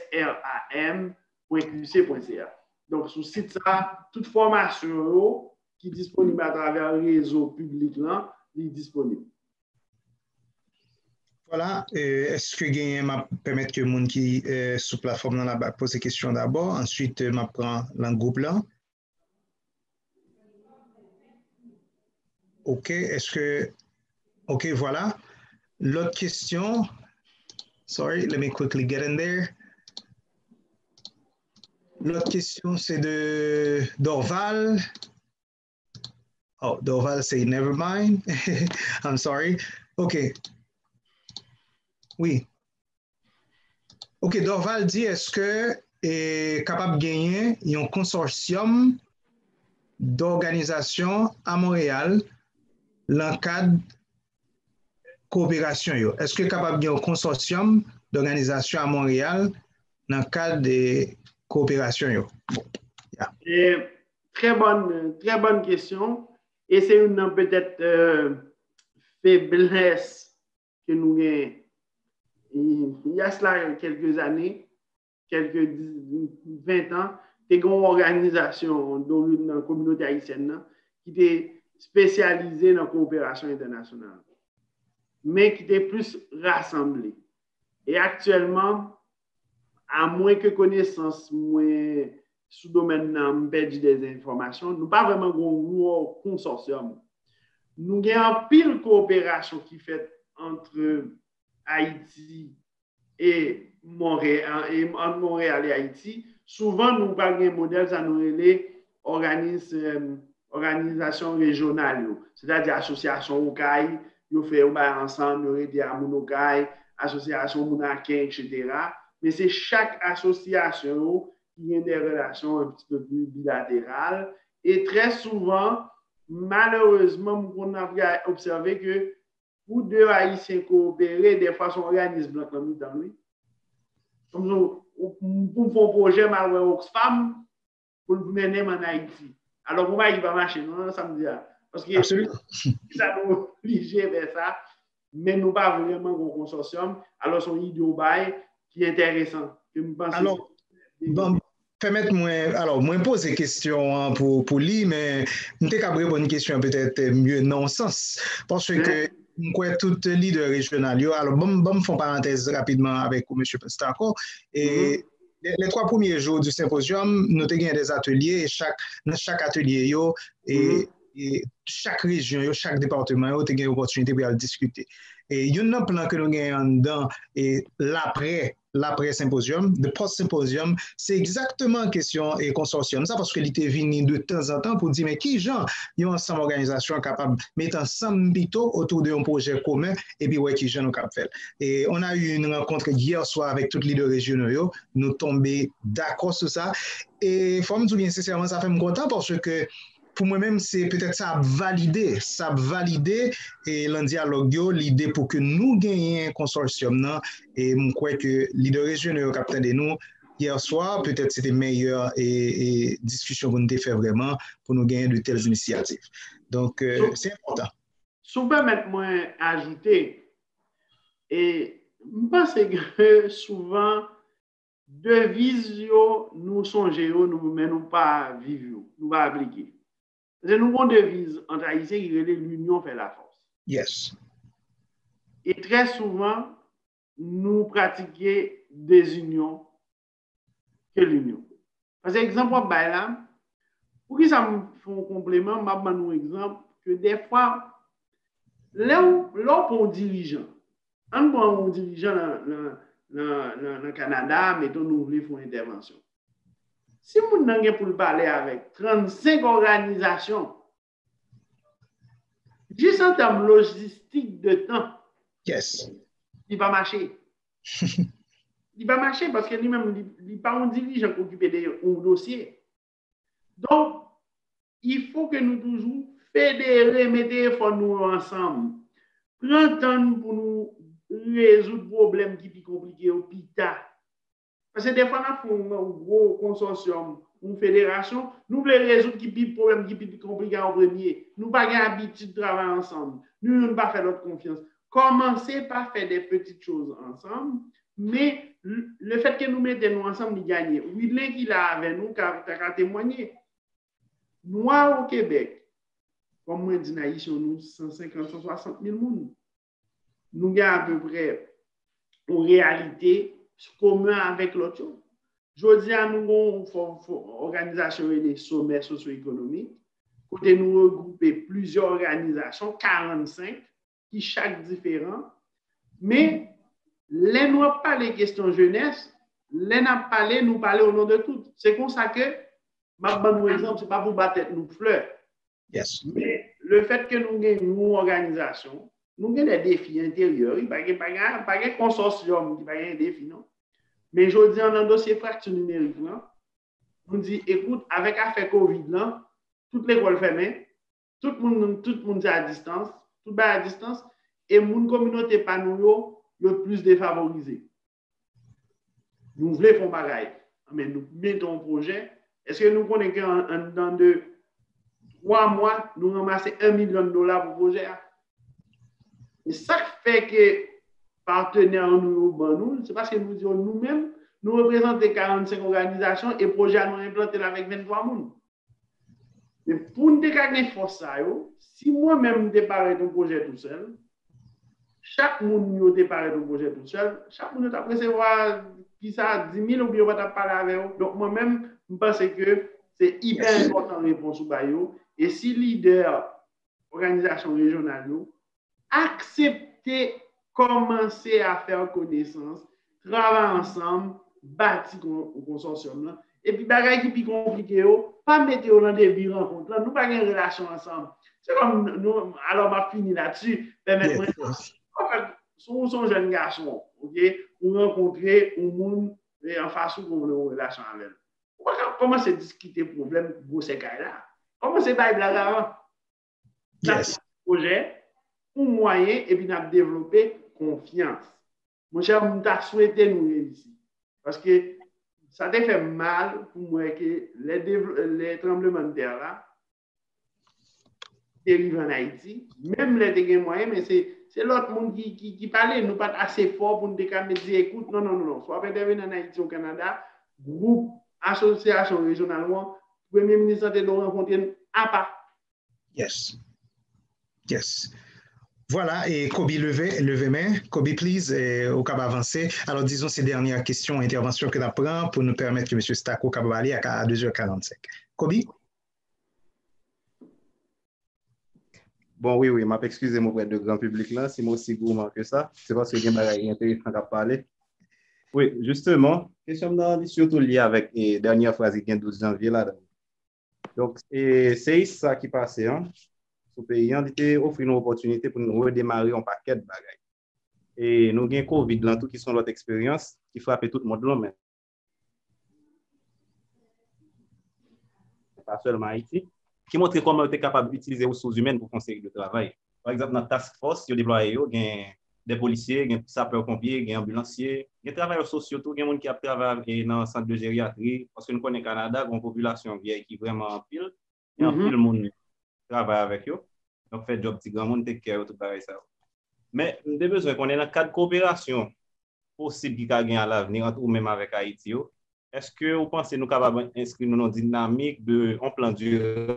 SRAM.qc.ca. Donc, sur le site, ça, toute formation qui est disponible à travers le réseau public là, est disponible. Voilà. Est-ce que je vais permettre que les gens qui sont sur la plateforme posent des questions d'abord? Ensuite, je prends le groupe là. OK. Est-ce que... OK, voilà. L'autre question... Sorry, let me quickly get in there. L'autre question, c'est de Dorval. Oh, Dorval say never mind. I'm sorry. OK. Oui. OK, Dorval dit, est-ce que est capable de gagner un consortium d'organisation à Montréal dans le cadre coopération? Est-ce que est capable de gagner un consortium d'organisation à Montréal dans le cadre de coopération? Bon. Yeah. Très bonne question. Et c'est une peut-être faiblesse que nous avons. Il y a cela quelques années, quelques 20 ans, il y a une organisation dans la communauté haïtienne qui était spécialisée dans la coopération internationale, mais qui était plus rassemblée. Et actuellement, à moins que connaissance, moins sous domaine des informations, nous pas vraiment un gros consortium. Nous avons pile coopération qui fait entre Haïti et Montréal, et entre Montréal et Haïti. Souvent, nous parlons d'un modèle, ça nous relève organisation régionale, c'est-à-dire association Okaï, nous faisons ensemble, nous aidons à Monokai, association Mounakin, etc. Mais c'est chaque association qui a des relations un petit peu plus bilatérales. Et très souvent, malheureusement, on a observé que pour deux Haïtiens coopérer, des fois, son organisme blanc comme dans lui. Comme pour faire un projet mal Oxfam pour le mener en Haïti. Alors, pour moi, il va marcher, non, ça me dit. Parce que ça nous oblige vers ça, mais nous pas vraiment un consortium. Alors, son idéal qui est intéressant. Alors, bon, permettez-moi, alors, moi, poser des questions pour lui, mais je vais répondre une question peut-être mieux non-sens. Parce que moi, tout leader régional, alors, bon, font parenthèse rapidement avec M. Stako. Et les 3 premiers jours du symposium, nous avons des ateliers, et dans chaque atelier, et chaque région, chaque département, nous avons une opportunité pour discuter. Et il y a un plan que nous avons dans l'après-symposium, le post-symposium, c'est exactement question et consortium. Ça parce que l'ité venu de temps en temps pour dire, mais qui gens, il y a ensemble organisation capable de mettre ensemble autour d'un projet commun et puis ouais, qui gens nous capable faire. Et on a eu une rencontre hier soir avec tous les leaders régionaux, nous tombés d'accord sur ça. Et il faut me dire bien sincèrement, ça fait me content parce que pour moi-même, c'est peut-être ça valider et le dialogue, l'idée pour que nous gagnions un consortium. Non? Et je crois que les leaders régionaux capitaine de nous, hier soir, peut-être c'était meilleure et discussion qu'on a fait vraiment pour nous gagner de telles initiatives. Donc, c'est important. souvent maintenant ajouter, et je pense que souvent, devise nous songeons, nous ne menons pas vivre, nous pas appliquer. C'est nous avons devise entre Haïtiens qui relève l'union fait la force. Yes. Et très souvent, nous pratiquons des unions que l'union. Parce que, exemple, là, pour qui ça me fait un complément, je vais vous un exemple que des fois, là, pour un dirigeant, un dirigeant dans le Canada, mettons, nous voulons faire une intervention. Si vous n'avez pas pour parler avec 35 organisations, juste en termes logistiques de temps, yes. Il va marcher. Il va marcher parce que lui-même, il n'est pas un dirigeant qui occupe un dossier. Donc, il faut que nous toujours fédérer, mettre nous ensemble. Prendre temps pour nous résoudre des problèmes qui sont compliqués au pita. Parce que des fois, nous avons un gros consortium, une fédération, nous voulons résoudre des problèmes qui sont compliqués en premier. Nous n'avons pas l'habitude de travailler ensemble. Nous n'avons pas fait notre confiance. Commencez par faire des petites choses ensemble, mais le fait que nous mettons ensemble, nous gagnons. Oui, l'un qui l'a avec nous, qui a témoigné. Nous, au Québec, comme moi, je dis, nous 150, 160 000 personnes. Nous avons à peu près une réalité commune avec l'autre chose. Je dis à nous, une organisation et des sommets socio-économiques, côté nous regrouper plusieurs organisations, 45, qui chaque différent, mais les nous pas les questions jeunesse, les n'a parlé, nous parler au nom de tout. C'est comme ça que, ma bonne exemple, c'est pas pour battre nous fleurs. Yes. Mais le fait que nous avons une organisation, nous avons des défis intérieurs, il n'y a pas de consortium, il n'y a pas de défi, non. Mais je dis, dans le dossier fracture numérique, là, on dit, écoute, avec l'affaire COVID, là, toute l'école fermée, tout le monde est à distance, tout le monde à distance, et mon communauté pas nous le plus défavorisé. Nous voulons faire pareil, mais nous mettons un projet. Est-ce que nous connaissons que dans 3 mois, nous ramassons $1 million pour le projet? Et ça fait que partenaires nous, c'est parce que nous disons nous-mêmes, nous représentons 45 organisations et le projet nous implanté avec 23 personnes. Mais pour nous décarner force, si moi-même je dépare ton projet tout seul, chaque monde dépare ton projet tout seul, chaque monde va recevoir 10 000 ou bien va parler avec eux. Donc moi-même, je pense que c'est hyper important de répondre sur Bayo. Et si leader organisation régionale, accepter commencer à faire connaissance, travailler ensemble, bâtir un consortium là. Et puis, bagaille qui est plus compliqué, pas mettre au rendez-vous rencontre là, nous pas une relation ensemble. C'est comme nous, alors m'a fini là-dessus. Permettez-moi. Sont jeunes garçons, ok, pour rencontrer un monde et en face où vous voulez une relation avec eux. Comment c'est discuter problème pour ces cas-là? Comment c'est pas avant? Yes. Projet, un moyen et puis nous développer confiance. Mon cher, nous t'a souhaité nous réussir. Parce que ça te fait mal pour moi que les tremblements de terre là arrivent en Haïti. Même les moyens, mais c'est l'autre monde qui parlait. Nous pas assez fort pour nous dire écoute, non. Soit intervenir en Haïti au Canada, groupe, association régionalement, premier ministre de nous rencontrer à part. Yes. Yes. Voilà, et Kobe levez main. Kobe, please, au cas avancer. Alors, disons ces dernières questions, interventions que nous prenons pour nous permettre que M. Stacko capable aller à 2h45. Kobe? Bon, oui, m'a excusez-moi auprès de grand public là, si moi aussi gourmand que ça, c'est parce que j'ai des intéressant à parler. Oui, justement, question surtout liée avec la dernière phrase qui est 12 janvier là. Donc, c'est ça qui passait, hein. Au pays, on était offert une opportunité pour nous redémarrer un paquet de bagages. Et nous avons COVID dans tout qui sont notre expérience qui frappe tout le monde là, mais pas seulement Haïti, qui montre comment on est capable d'utiliser les ressources humaines pour faire une série de travail. Par exemple, dans la task force, il y a déployé des policiers, des sapeurs-pompiers, des ambulanciers, des travailleurs sociaux, tout le monde qui a travaillé dans le centre de gériatrie, parce que nous connaissons le Canada, une population vieille qui est vraiment en pile, et en pile, le monde travaille avec eux. Donc, fait job petit grand monde, take care, tout pareil ça. Mais, nous avons besoin qu'on ait un cadre de coopération possible qui a gagné à l'avenir, entre ou même avec Haïti. Est-ce que vous pensez nous capables d'inscrire nos dynamiques en plan durable,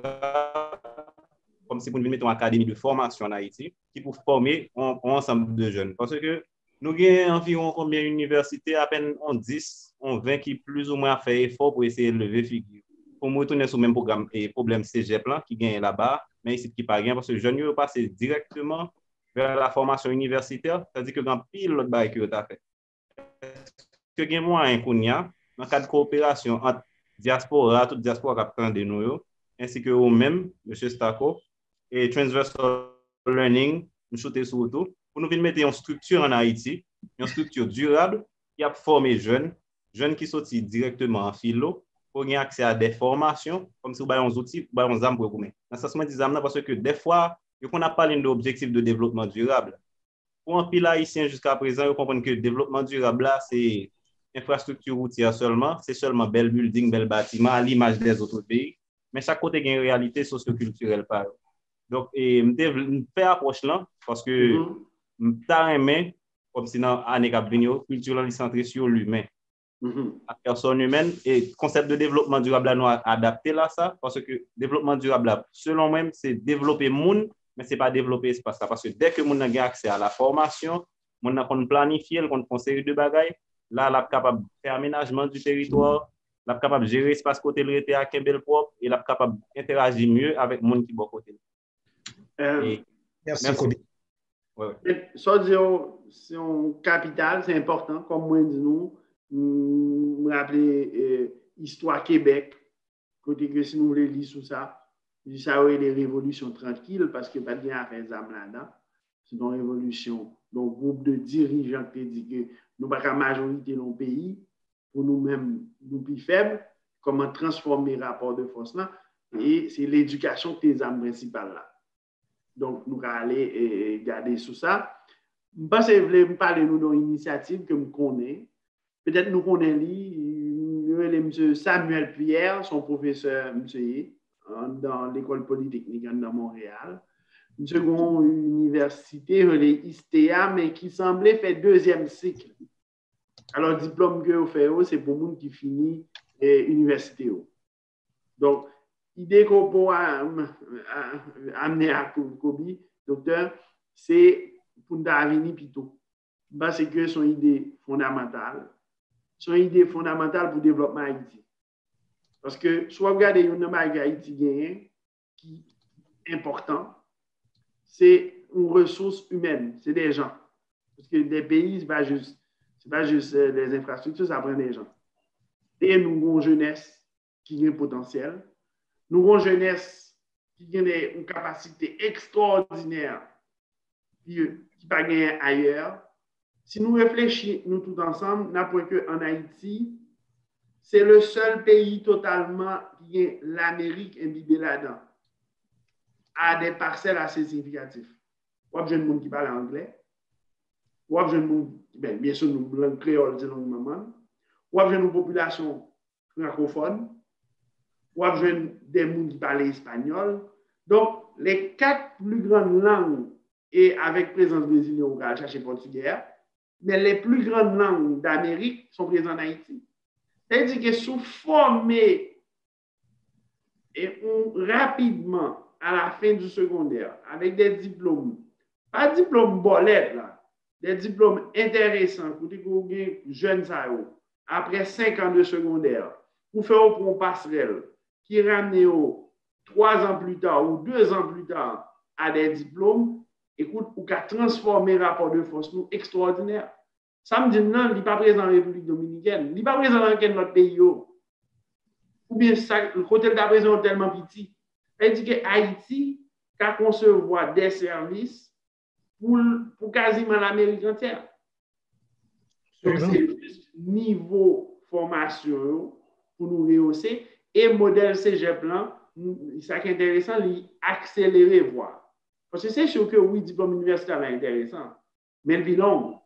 comme si nous mettions une académie de formation en Haïti, qui pour former un ensemble de jeunes? Parce que nous avons environ combien d'universités, à peine 10, 20 qui plus ou moins fait effort pour essayer de lever figure. Pour me retourner sur le même programme et problème cégep qui gagne là-bas, mais ici qui pas gagne parce que les jeunes passent directement vers la formation universitaire, c'est-à-dire que dans pile l'autre bail que tu as fait. Que gagne moyen qu'on y a dans le cadre de coopération entre diaspora, toute diaspora qui de nous, ainsi que vous-même, M. Stako, et Transversal Learning, nous shootons surtout, pour nous mettre une structure en Haïti, une structure durable qui a formé jeunes qui sortent directement en philo, pour avoir accès à des formations, comme si vous avez des outils, vous avez des armes pour vous. Dans ce sens, je dis parce que des fois, on a parlé d'objectifs de développement durable. Pour un pile haïtien jusqu'à présent, vous comprenez que le développement durable, là, c'est infrastructure routière seulement, c'est seulement bel building, bel bâtiment, à l'image des autres pays, mais chaque côté a une réalité socio-culturelle. Donc, je fais approche là, parce que je aimé, comme si dans l'année qui vient, culture est centrée sur l'humain. La personne humaine, et le concept de développement durable, nous a adapté là, ça, parce que développement durable, selon moi, c'est développer le monde, mais ce n'est pas développer l'espace. Parce que dès que le monde a accès à la formation, le monde a planifié, on a une série de bagailles, là, on est capable de faire aménagement du territoire, on est capable de gérer l'espace côté le à Kembel propre, et on est capable d'interagir mieux avec le monde qui est bon côté. Merci, Kobe. Ouais. Ça, c'est un capital, c'est important, comme moi dis nous, me rappeler Histoire Québec, côté que si nous voulons lire sur ça, ça aurait des révolutions tranquilles, parce que pas de bien à faire ça là-dedans. C'est une révolution. Donc, groupe de dirigeants qui dit que nous n'avons pas la majorité dans le pays, pour nous-mêmes, nous plus faibles, comment transformer le rapport de force là, et c'est l'éducation qui est l'arme principale là. Donc, nous allons aller garder sur ça. Je pense que vous voulez me parler d'une initiative que nous connaissons. Peut-être nous connaissons M. Samuel Pierre, son professeur, dans l'école polytechnique de Montréal. Une seconde université, les ISTEA, mais qui semblait faire deuxième cycle. Alors, le diplôme que vous faites, c'est pour les gens qui finissent l'université. Donc, l'idée qu'on peut amener à Kobe, docteur, c'est pour nous plutôt. Parce que son idée fondamentale. Son idée fondamentale pour le développement Haïti. Parce que, soit vous regardez une Haïti qui est important, c'est une ressource humaine, c'est des gens. Parce que des pays, ce n'est pas juste les infrastructures, ça prend des gens. Et nous avons une jeunesse qui a un potentiel. Nous avons une jeunesse qui a une capacité extraordinaire qui n'est pas gagnée ailleurs. Si nous réfléchissons, nous tous ensemble, n'importe qu'en Haïti, c'est le seul pays totalement qui est l'Amérique imbibée là-dedans, à des parcelles assez significatives. Ou bien des gens qui parlent anglais, ou bien des gens, bien sûr, nous langue créole, c'est langue maman, ou bien une population francophone, ou bien des gens qui parlent espagnol. Donc, les 4 plus grandes langues, et avec présence brésilienne, on va chercher portugais, mais les plus grandes langues d'Amérique sont présentes en Haïti. C'est-à-dire que sous formé et rapidement à la fin du secondaire, avec des diplômes, pas diplômes bolets, là, des diplômes intéressants pour des jeunes après 5 ans de secondaire, pour faire un passerelle qui ramène 3 ans plus tard ou 2 ans plus tard à des diplômes, écoute, ou qu'à transformer le rapport de force nous extraordinaire. Ça me dit non, il n'est pas présent en République dominicaine, il n'est pas présent dans quel autre pays. Ou bien ça, le côté de la présence est tellement petit. C'est-à-dire que Haïti a concevoir des services pour quasiment l'Amérique entière. Donc, c'est juste niveau formation pour nous rehausser et modèle cégep plan, ça qui est intéressant, c'est accélérer voir. Parce que c'est sûr que oui, diplôme universitaire est intéressant, mais il vit long.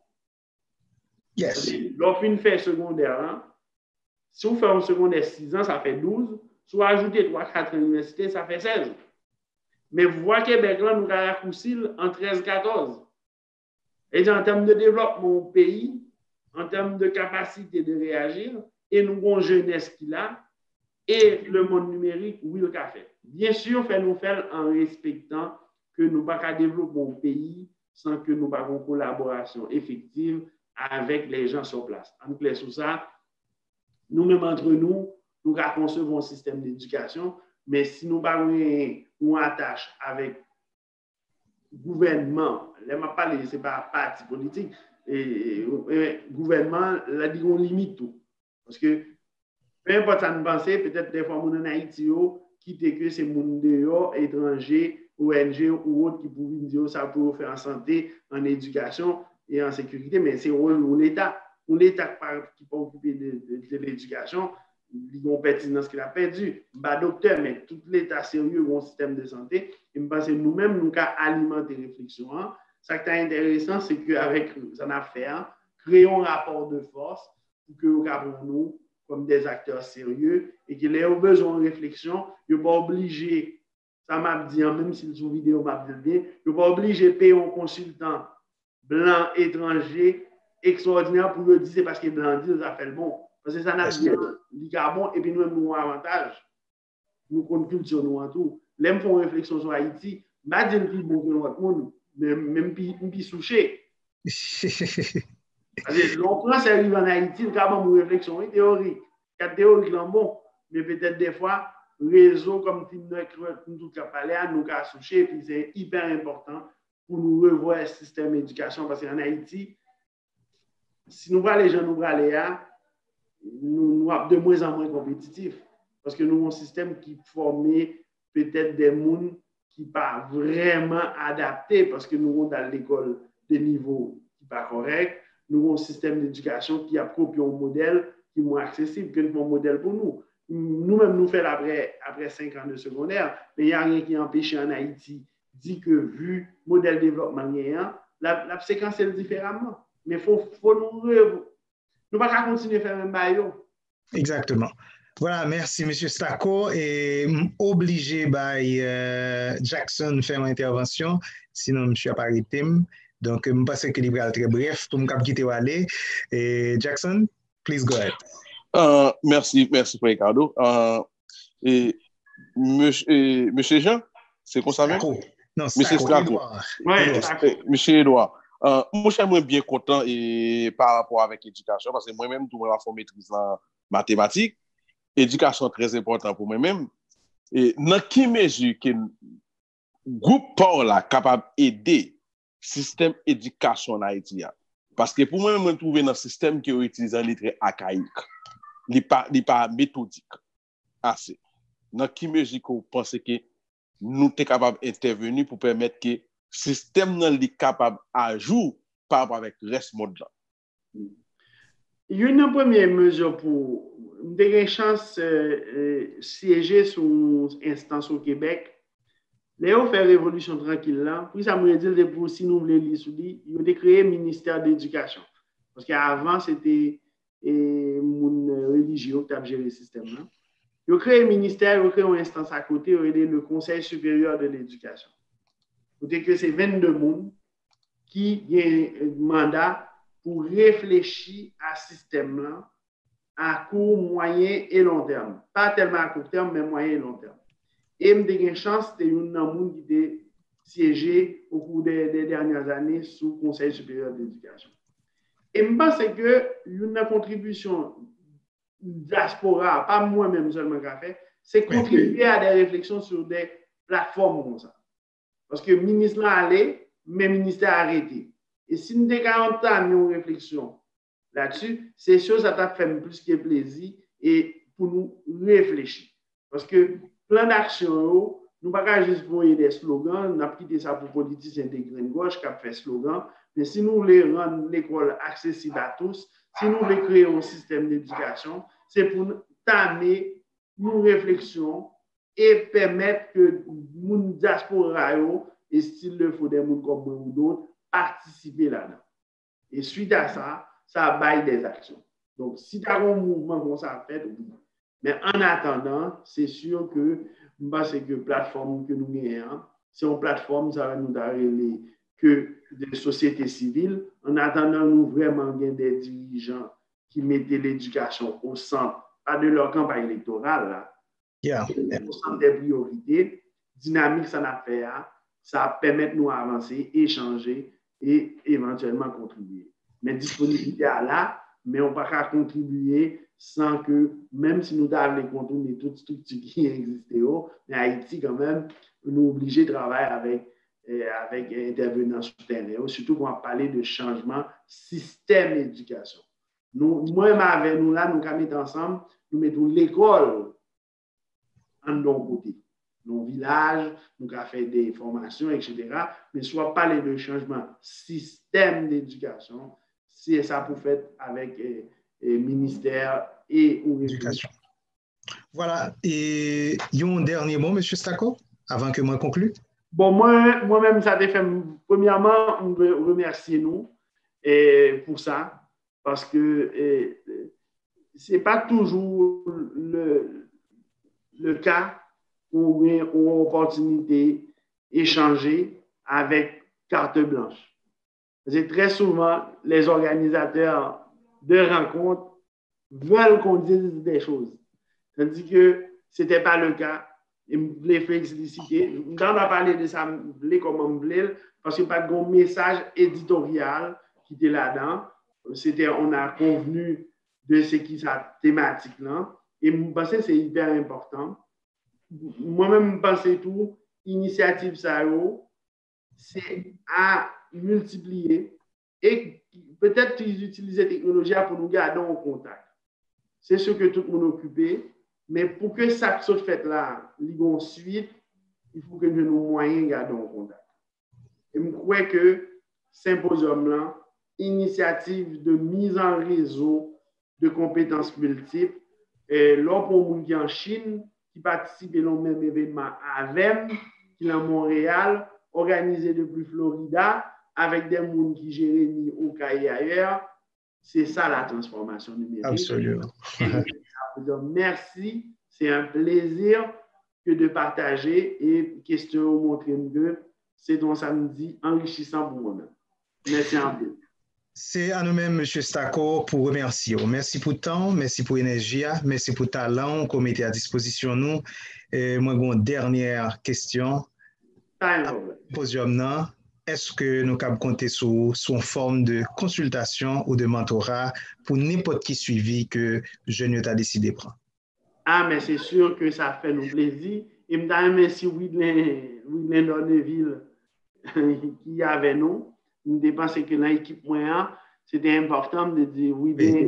Yes. Lorsqu'on une fait secondaire, hein, si on fait un secondaire 6 ans, ça fait 12. Si on ajoute 3-4 universités, ça fait 16. Mais vous voyez Québec, là, nous avons raccourci en 13-14. Et en termes de développement au pays, en termes de capacité de réagir, et nous avons jeunesse qui a, et le monde numérique, oui, le café. Bien sûr, nous faire en respectant que nous ne pouvons pas développer mon pays sans que nous n'ayons une collaboration effective avec les gens sur place. En clair, sur ça, nous-mêmes entre nous, nous concevons un système d'éducation, mais si nous n'avons une attache avec le gouvernement, ce n'est pas parti politique, le gouvernement, là, il y a une limite tout. Parce que, peu importe ça nous penser, peut-être des fois, nous en Haïti, qui dit que c'est mon dehors, étranger, ONG ou autre qui pouvait dire ça pour faire en santé, en éducation et en sécurité, mais c'est l'État. L'État qui peut occuper de l'éducation, ils ont pertinence qu'il a perdu. Pas docteur, mais tout l'État sérieux ou un système de santé. Et je pense que nous-mêmes, nous avons alimenté la réflexion. Ce qui est intéressant, c'est qu'avec ça a fait, créons un rapport de force pour que nous, comme des acteurs sérieux, et qu'il ait besoin de réflexion, il n'est pas obligé, ça m'a dit, même si sur vidéo m'a dit bien, il n'est pas obligé de payer un consultant blanc étranger extraordinaire pour le dire c'est parce qu'il est blanc, ça fait le bon. Parce que ça n'a bien dit bon, et puis nous avons un avantage. Nous connaissons culture, nous en tout. L'aime font réflexion sur Haïti, m'a dit plus bon que l'autre monde, même plus souché. L'on ça arrive en Haïti, le cas de réflexion est théorique. Quatre théoriques là bon, mais peut-être des fois, réseau comme nous tout parlé, nous avons souché, puis c'est hyper important pour nous revoir le système d'éducation parce qu'en Haïti, si nous voyons les gens nous aller nous sommes de moins en moins compétitifs parce que nous avons un système qui forme peut-être des gens qui ne sont pas vraiment adaptés parce que nous avons dans l'école des niveaux qui ne sont pas corrects. Nous avons un système d'éducation qui a copié un modèle qui est moins accessible que un modèle pour nous. Nous-mêmes, nous faisons après 5 ans de secondaire, mais il n'y a rien qui empêche en Haïti dit que vu le modèle de développement, la séquence est différemment. Mais il faut nous ne pas continuer à faire un baillot. Exactement. Voilà, merci M. Stako. Et obligé par Jackson faire une intervention, sinon je n'ai pas arrêté. Donc, je pense que le est très bref pour me quitter aller. Et Jackson, please go ahead. Merci, Ricardo. Et monsieur Jean, c'est quoi ça même? Non, monsieur Stako. Monsieur Edouard. Moi, je suis bien content par rapport avec l'éducation, parce que moi-même, tout le monde a fait maîtrise en mathématiques. Éducation très important pour moi-même. Et dans quelle mesure que le groupe Paul est capable d'aider le système d'éducation en Haïti? Parce que pour moi-même, je trouve dans le système qui est utilisé en lettre archaïque. Il n'est pas méthodique. Assez. Dans quelle mesure que vous pensez que nous sommes capables d'intervenir pour permettre que le système n'est capable à jour par rapport avec le reste du monde? Il y a une première mesure pour une chance de siéger sous instance au Québec. Léo fait révolution tranquille là. Puis ça me dit pour si nous voulons lire sous dit, il a créé le ministère de l'Éducation. Parce qu'avant, c'était mon religieux qui a géré le système là. Il a créé le ministère, il a créé une instance à côté, il a aidé le Conseil supérieur de l'éducation. Côté que c'est 22 personnes qui ont un mandat pour réfléchir à ce système-là à court, moyen et long terme. Pas tellement à court terme, mais moyen et long terme. Et je me une chance, c'était une personne qui était siégé au cours des dernières années sous le Conseil supérieur de l'éducation. Et je pense que une contribution diaspora, pas moi-même seulement qu'a fait, c'est contribuer à des réflexions sur des plateformes comme ça. Parce que le ministre l'a allé, mais le ministère a arrêté. Et si nous avons une réflexion là-dessus, c'est sûr que ça t'a fait plus que plaisir et pour nous réfléchir. Parce que plein d'actions, nous ne pouvons pas juste voyer des slogans, nous avons quitté ça pour politiciens de grande gauche qui ont fait slogan, mais si nous voulons rendre l'école accessible à tous, si nous voulons créer un système d'éducation, c'est pour t'amener nos réflexions et permettre que nous diaspora et s'il le faut des gens comme moi ou d'autres, participer là-dedans. Et suite à ça, ça baille des actions. Donc, si tu as un mouvement comme ça à faire, oui. Mais en attendant, c'est sûr que parce que la plateforme que nous gagnons, c'est une plateforme, ça va nous donner que des sociétés civiles. En attendant, nous vraiment bien des dirigeants qui mettaient l'éducation au centre, pas de leur campagne électorale, là, au centre des priorités. Dynamique, ça n'a fait, ça permet de nous avancer, échanger et éventuellement contribuer. Mais disponibilité à là, mais on ne peut pas contribuer sans que, même si nous avons les contourner toutes structures qui existent, mais Haïti, quand même, nous obligés de travailler avec intervenants sur le terrain, surtout quand on parle de changement système d'éducation. Moi-même, avec nous, là, nous mettons ensemble, nous mettons l'école en nos côtés. Nos villages, nous avons fait des formations, etc. Mais soit parler de changement système d'éducation, c'est ça pour faire avec ministère et éducation. Voilà. Et un dernier mot, M. Stacko, avant que moi conclue. Bon, moi-même, ça te fait, premièrement, on veut remercier nous pour ça, parce que ce n'est pas toujours le cas où on a une opportunité d'échanger avec carte blanche. C'est très souvent, les organisateurs de rencontres veulent qu'on dise des choses. Tandis que ce n'était pas le cas. Et je voulais féliciter. On va parler de ça, comment parce qu'il n'y a pas de message éditorial qui était là-dedans. On a convenu de ce qui est sa thématique là. Et je pense que c'est hyper important. Moi-même, je pense que tout, initiative ça, c'est à multiplier et peut-être qu'ils utilisent la technologie pour nous garder en contact. C'est ce que tout le monde occupé. Mais pour que ça se fasse là, ensuite, il faut que nous nos moyens gardons en contact. Et je crois que symposium-là, initiative de mise en réseau de compétences multiples, et là, pour les gens en Chine, qui participent au même événement à VEM, qui est à Montréal, organisé depuis Florida, avec des gens qui gèrent au Caille ailleurs, c'est ça la transformation numérique. Absolument. Merci, c'est un plaisir que de partager et question montrer que c'est un samedi enrichissant pour moi-même. Merci un peu. C'est à nous-mêmes, M. Stacko, pour remercier. Merci pour le temps, merci pour l'énergie, merci pour le talent qu'on mettait à disposition nous. Et moi, une dernière question. Podium, est-ce que nous pouvons compter sur une forme de consultation ou de mentorat pour n'importe qui suivi que jeune a décidé de prendre? Ah, mais c'est sûr que ça fait nous plaisir. Et je me remercie Widlin Dorneville qui est avec nous. Je pense que dans l'équipe moyenne, c'était important de dire Widlin,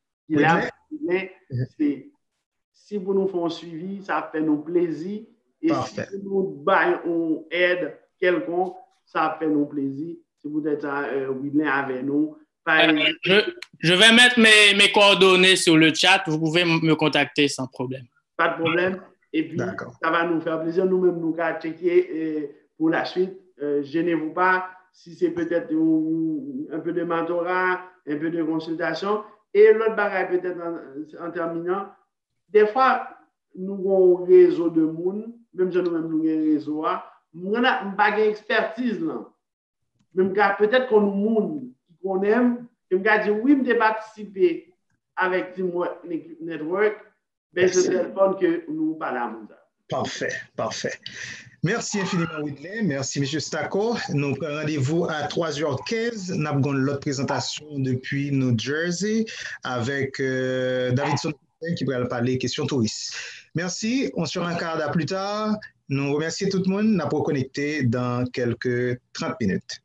si vous nous faites un suivi, ça fait nous plaisir. Et parfait. Si vous nous aide quelconque, ça fait nous plaisir. Si vous êtes Widlin avec nous. Je vais mettre mes coordonnées sur le chat. Vous pouvez me contacter sans problème. Pas de problème. Et puis, ça va nous faire plaisir. Nous-mêmes, nous allons checker pour la suite. Gênez-vous pas. Si c'est peut-être un peu de mentorat, un peu de consultation. Et l'autre bagage, peut-être en terminant, des fois, nous avons un réseau de monde, même si nous-mêmes nous avons un réseau, nous avons une bague d'expertise là. Même peut-être qu'on nous qu'on aime, je me dis oui, je participer avec Teamwork Network, mais c'est téléphone que nous parlons. Parfait, parfait. Merci infiniment, Widlin. Merci, M. Stacko. Nous prenons rendez-vous à 3h15. Nous avons l'autre présentation depuis New Jersey avec Davidson qui va parler questions touristes. Merci. On se rencontre plus tard. Nous remercions tout le monde. Nous allons connecter dans quelques 30 minutes.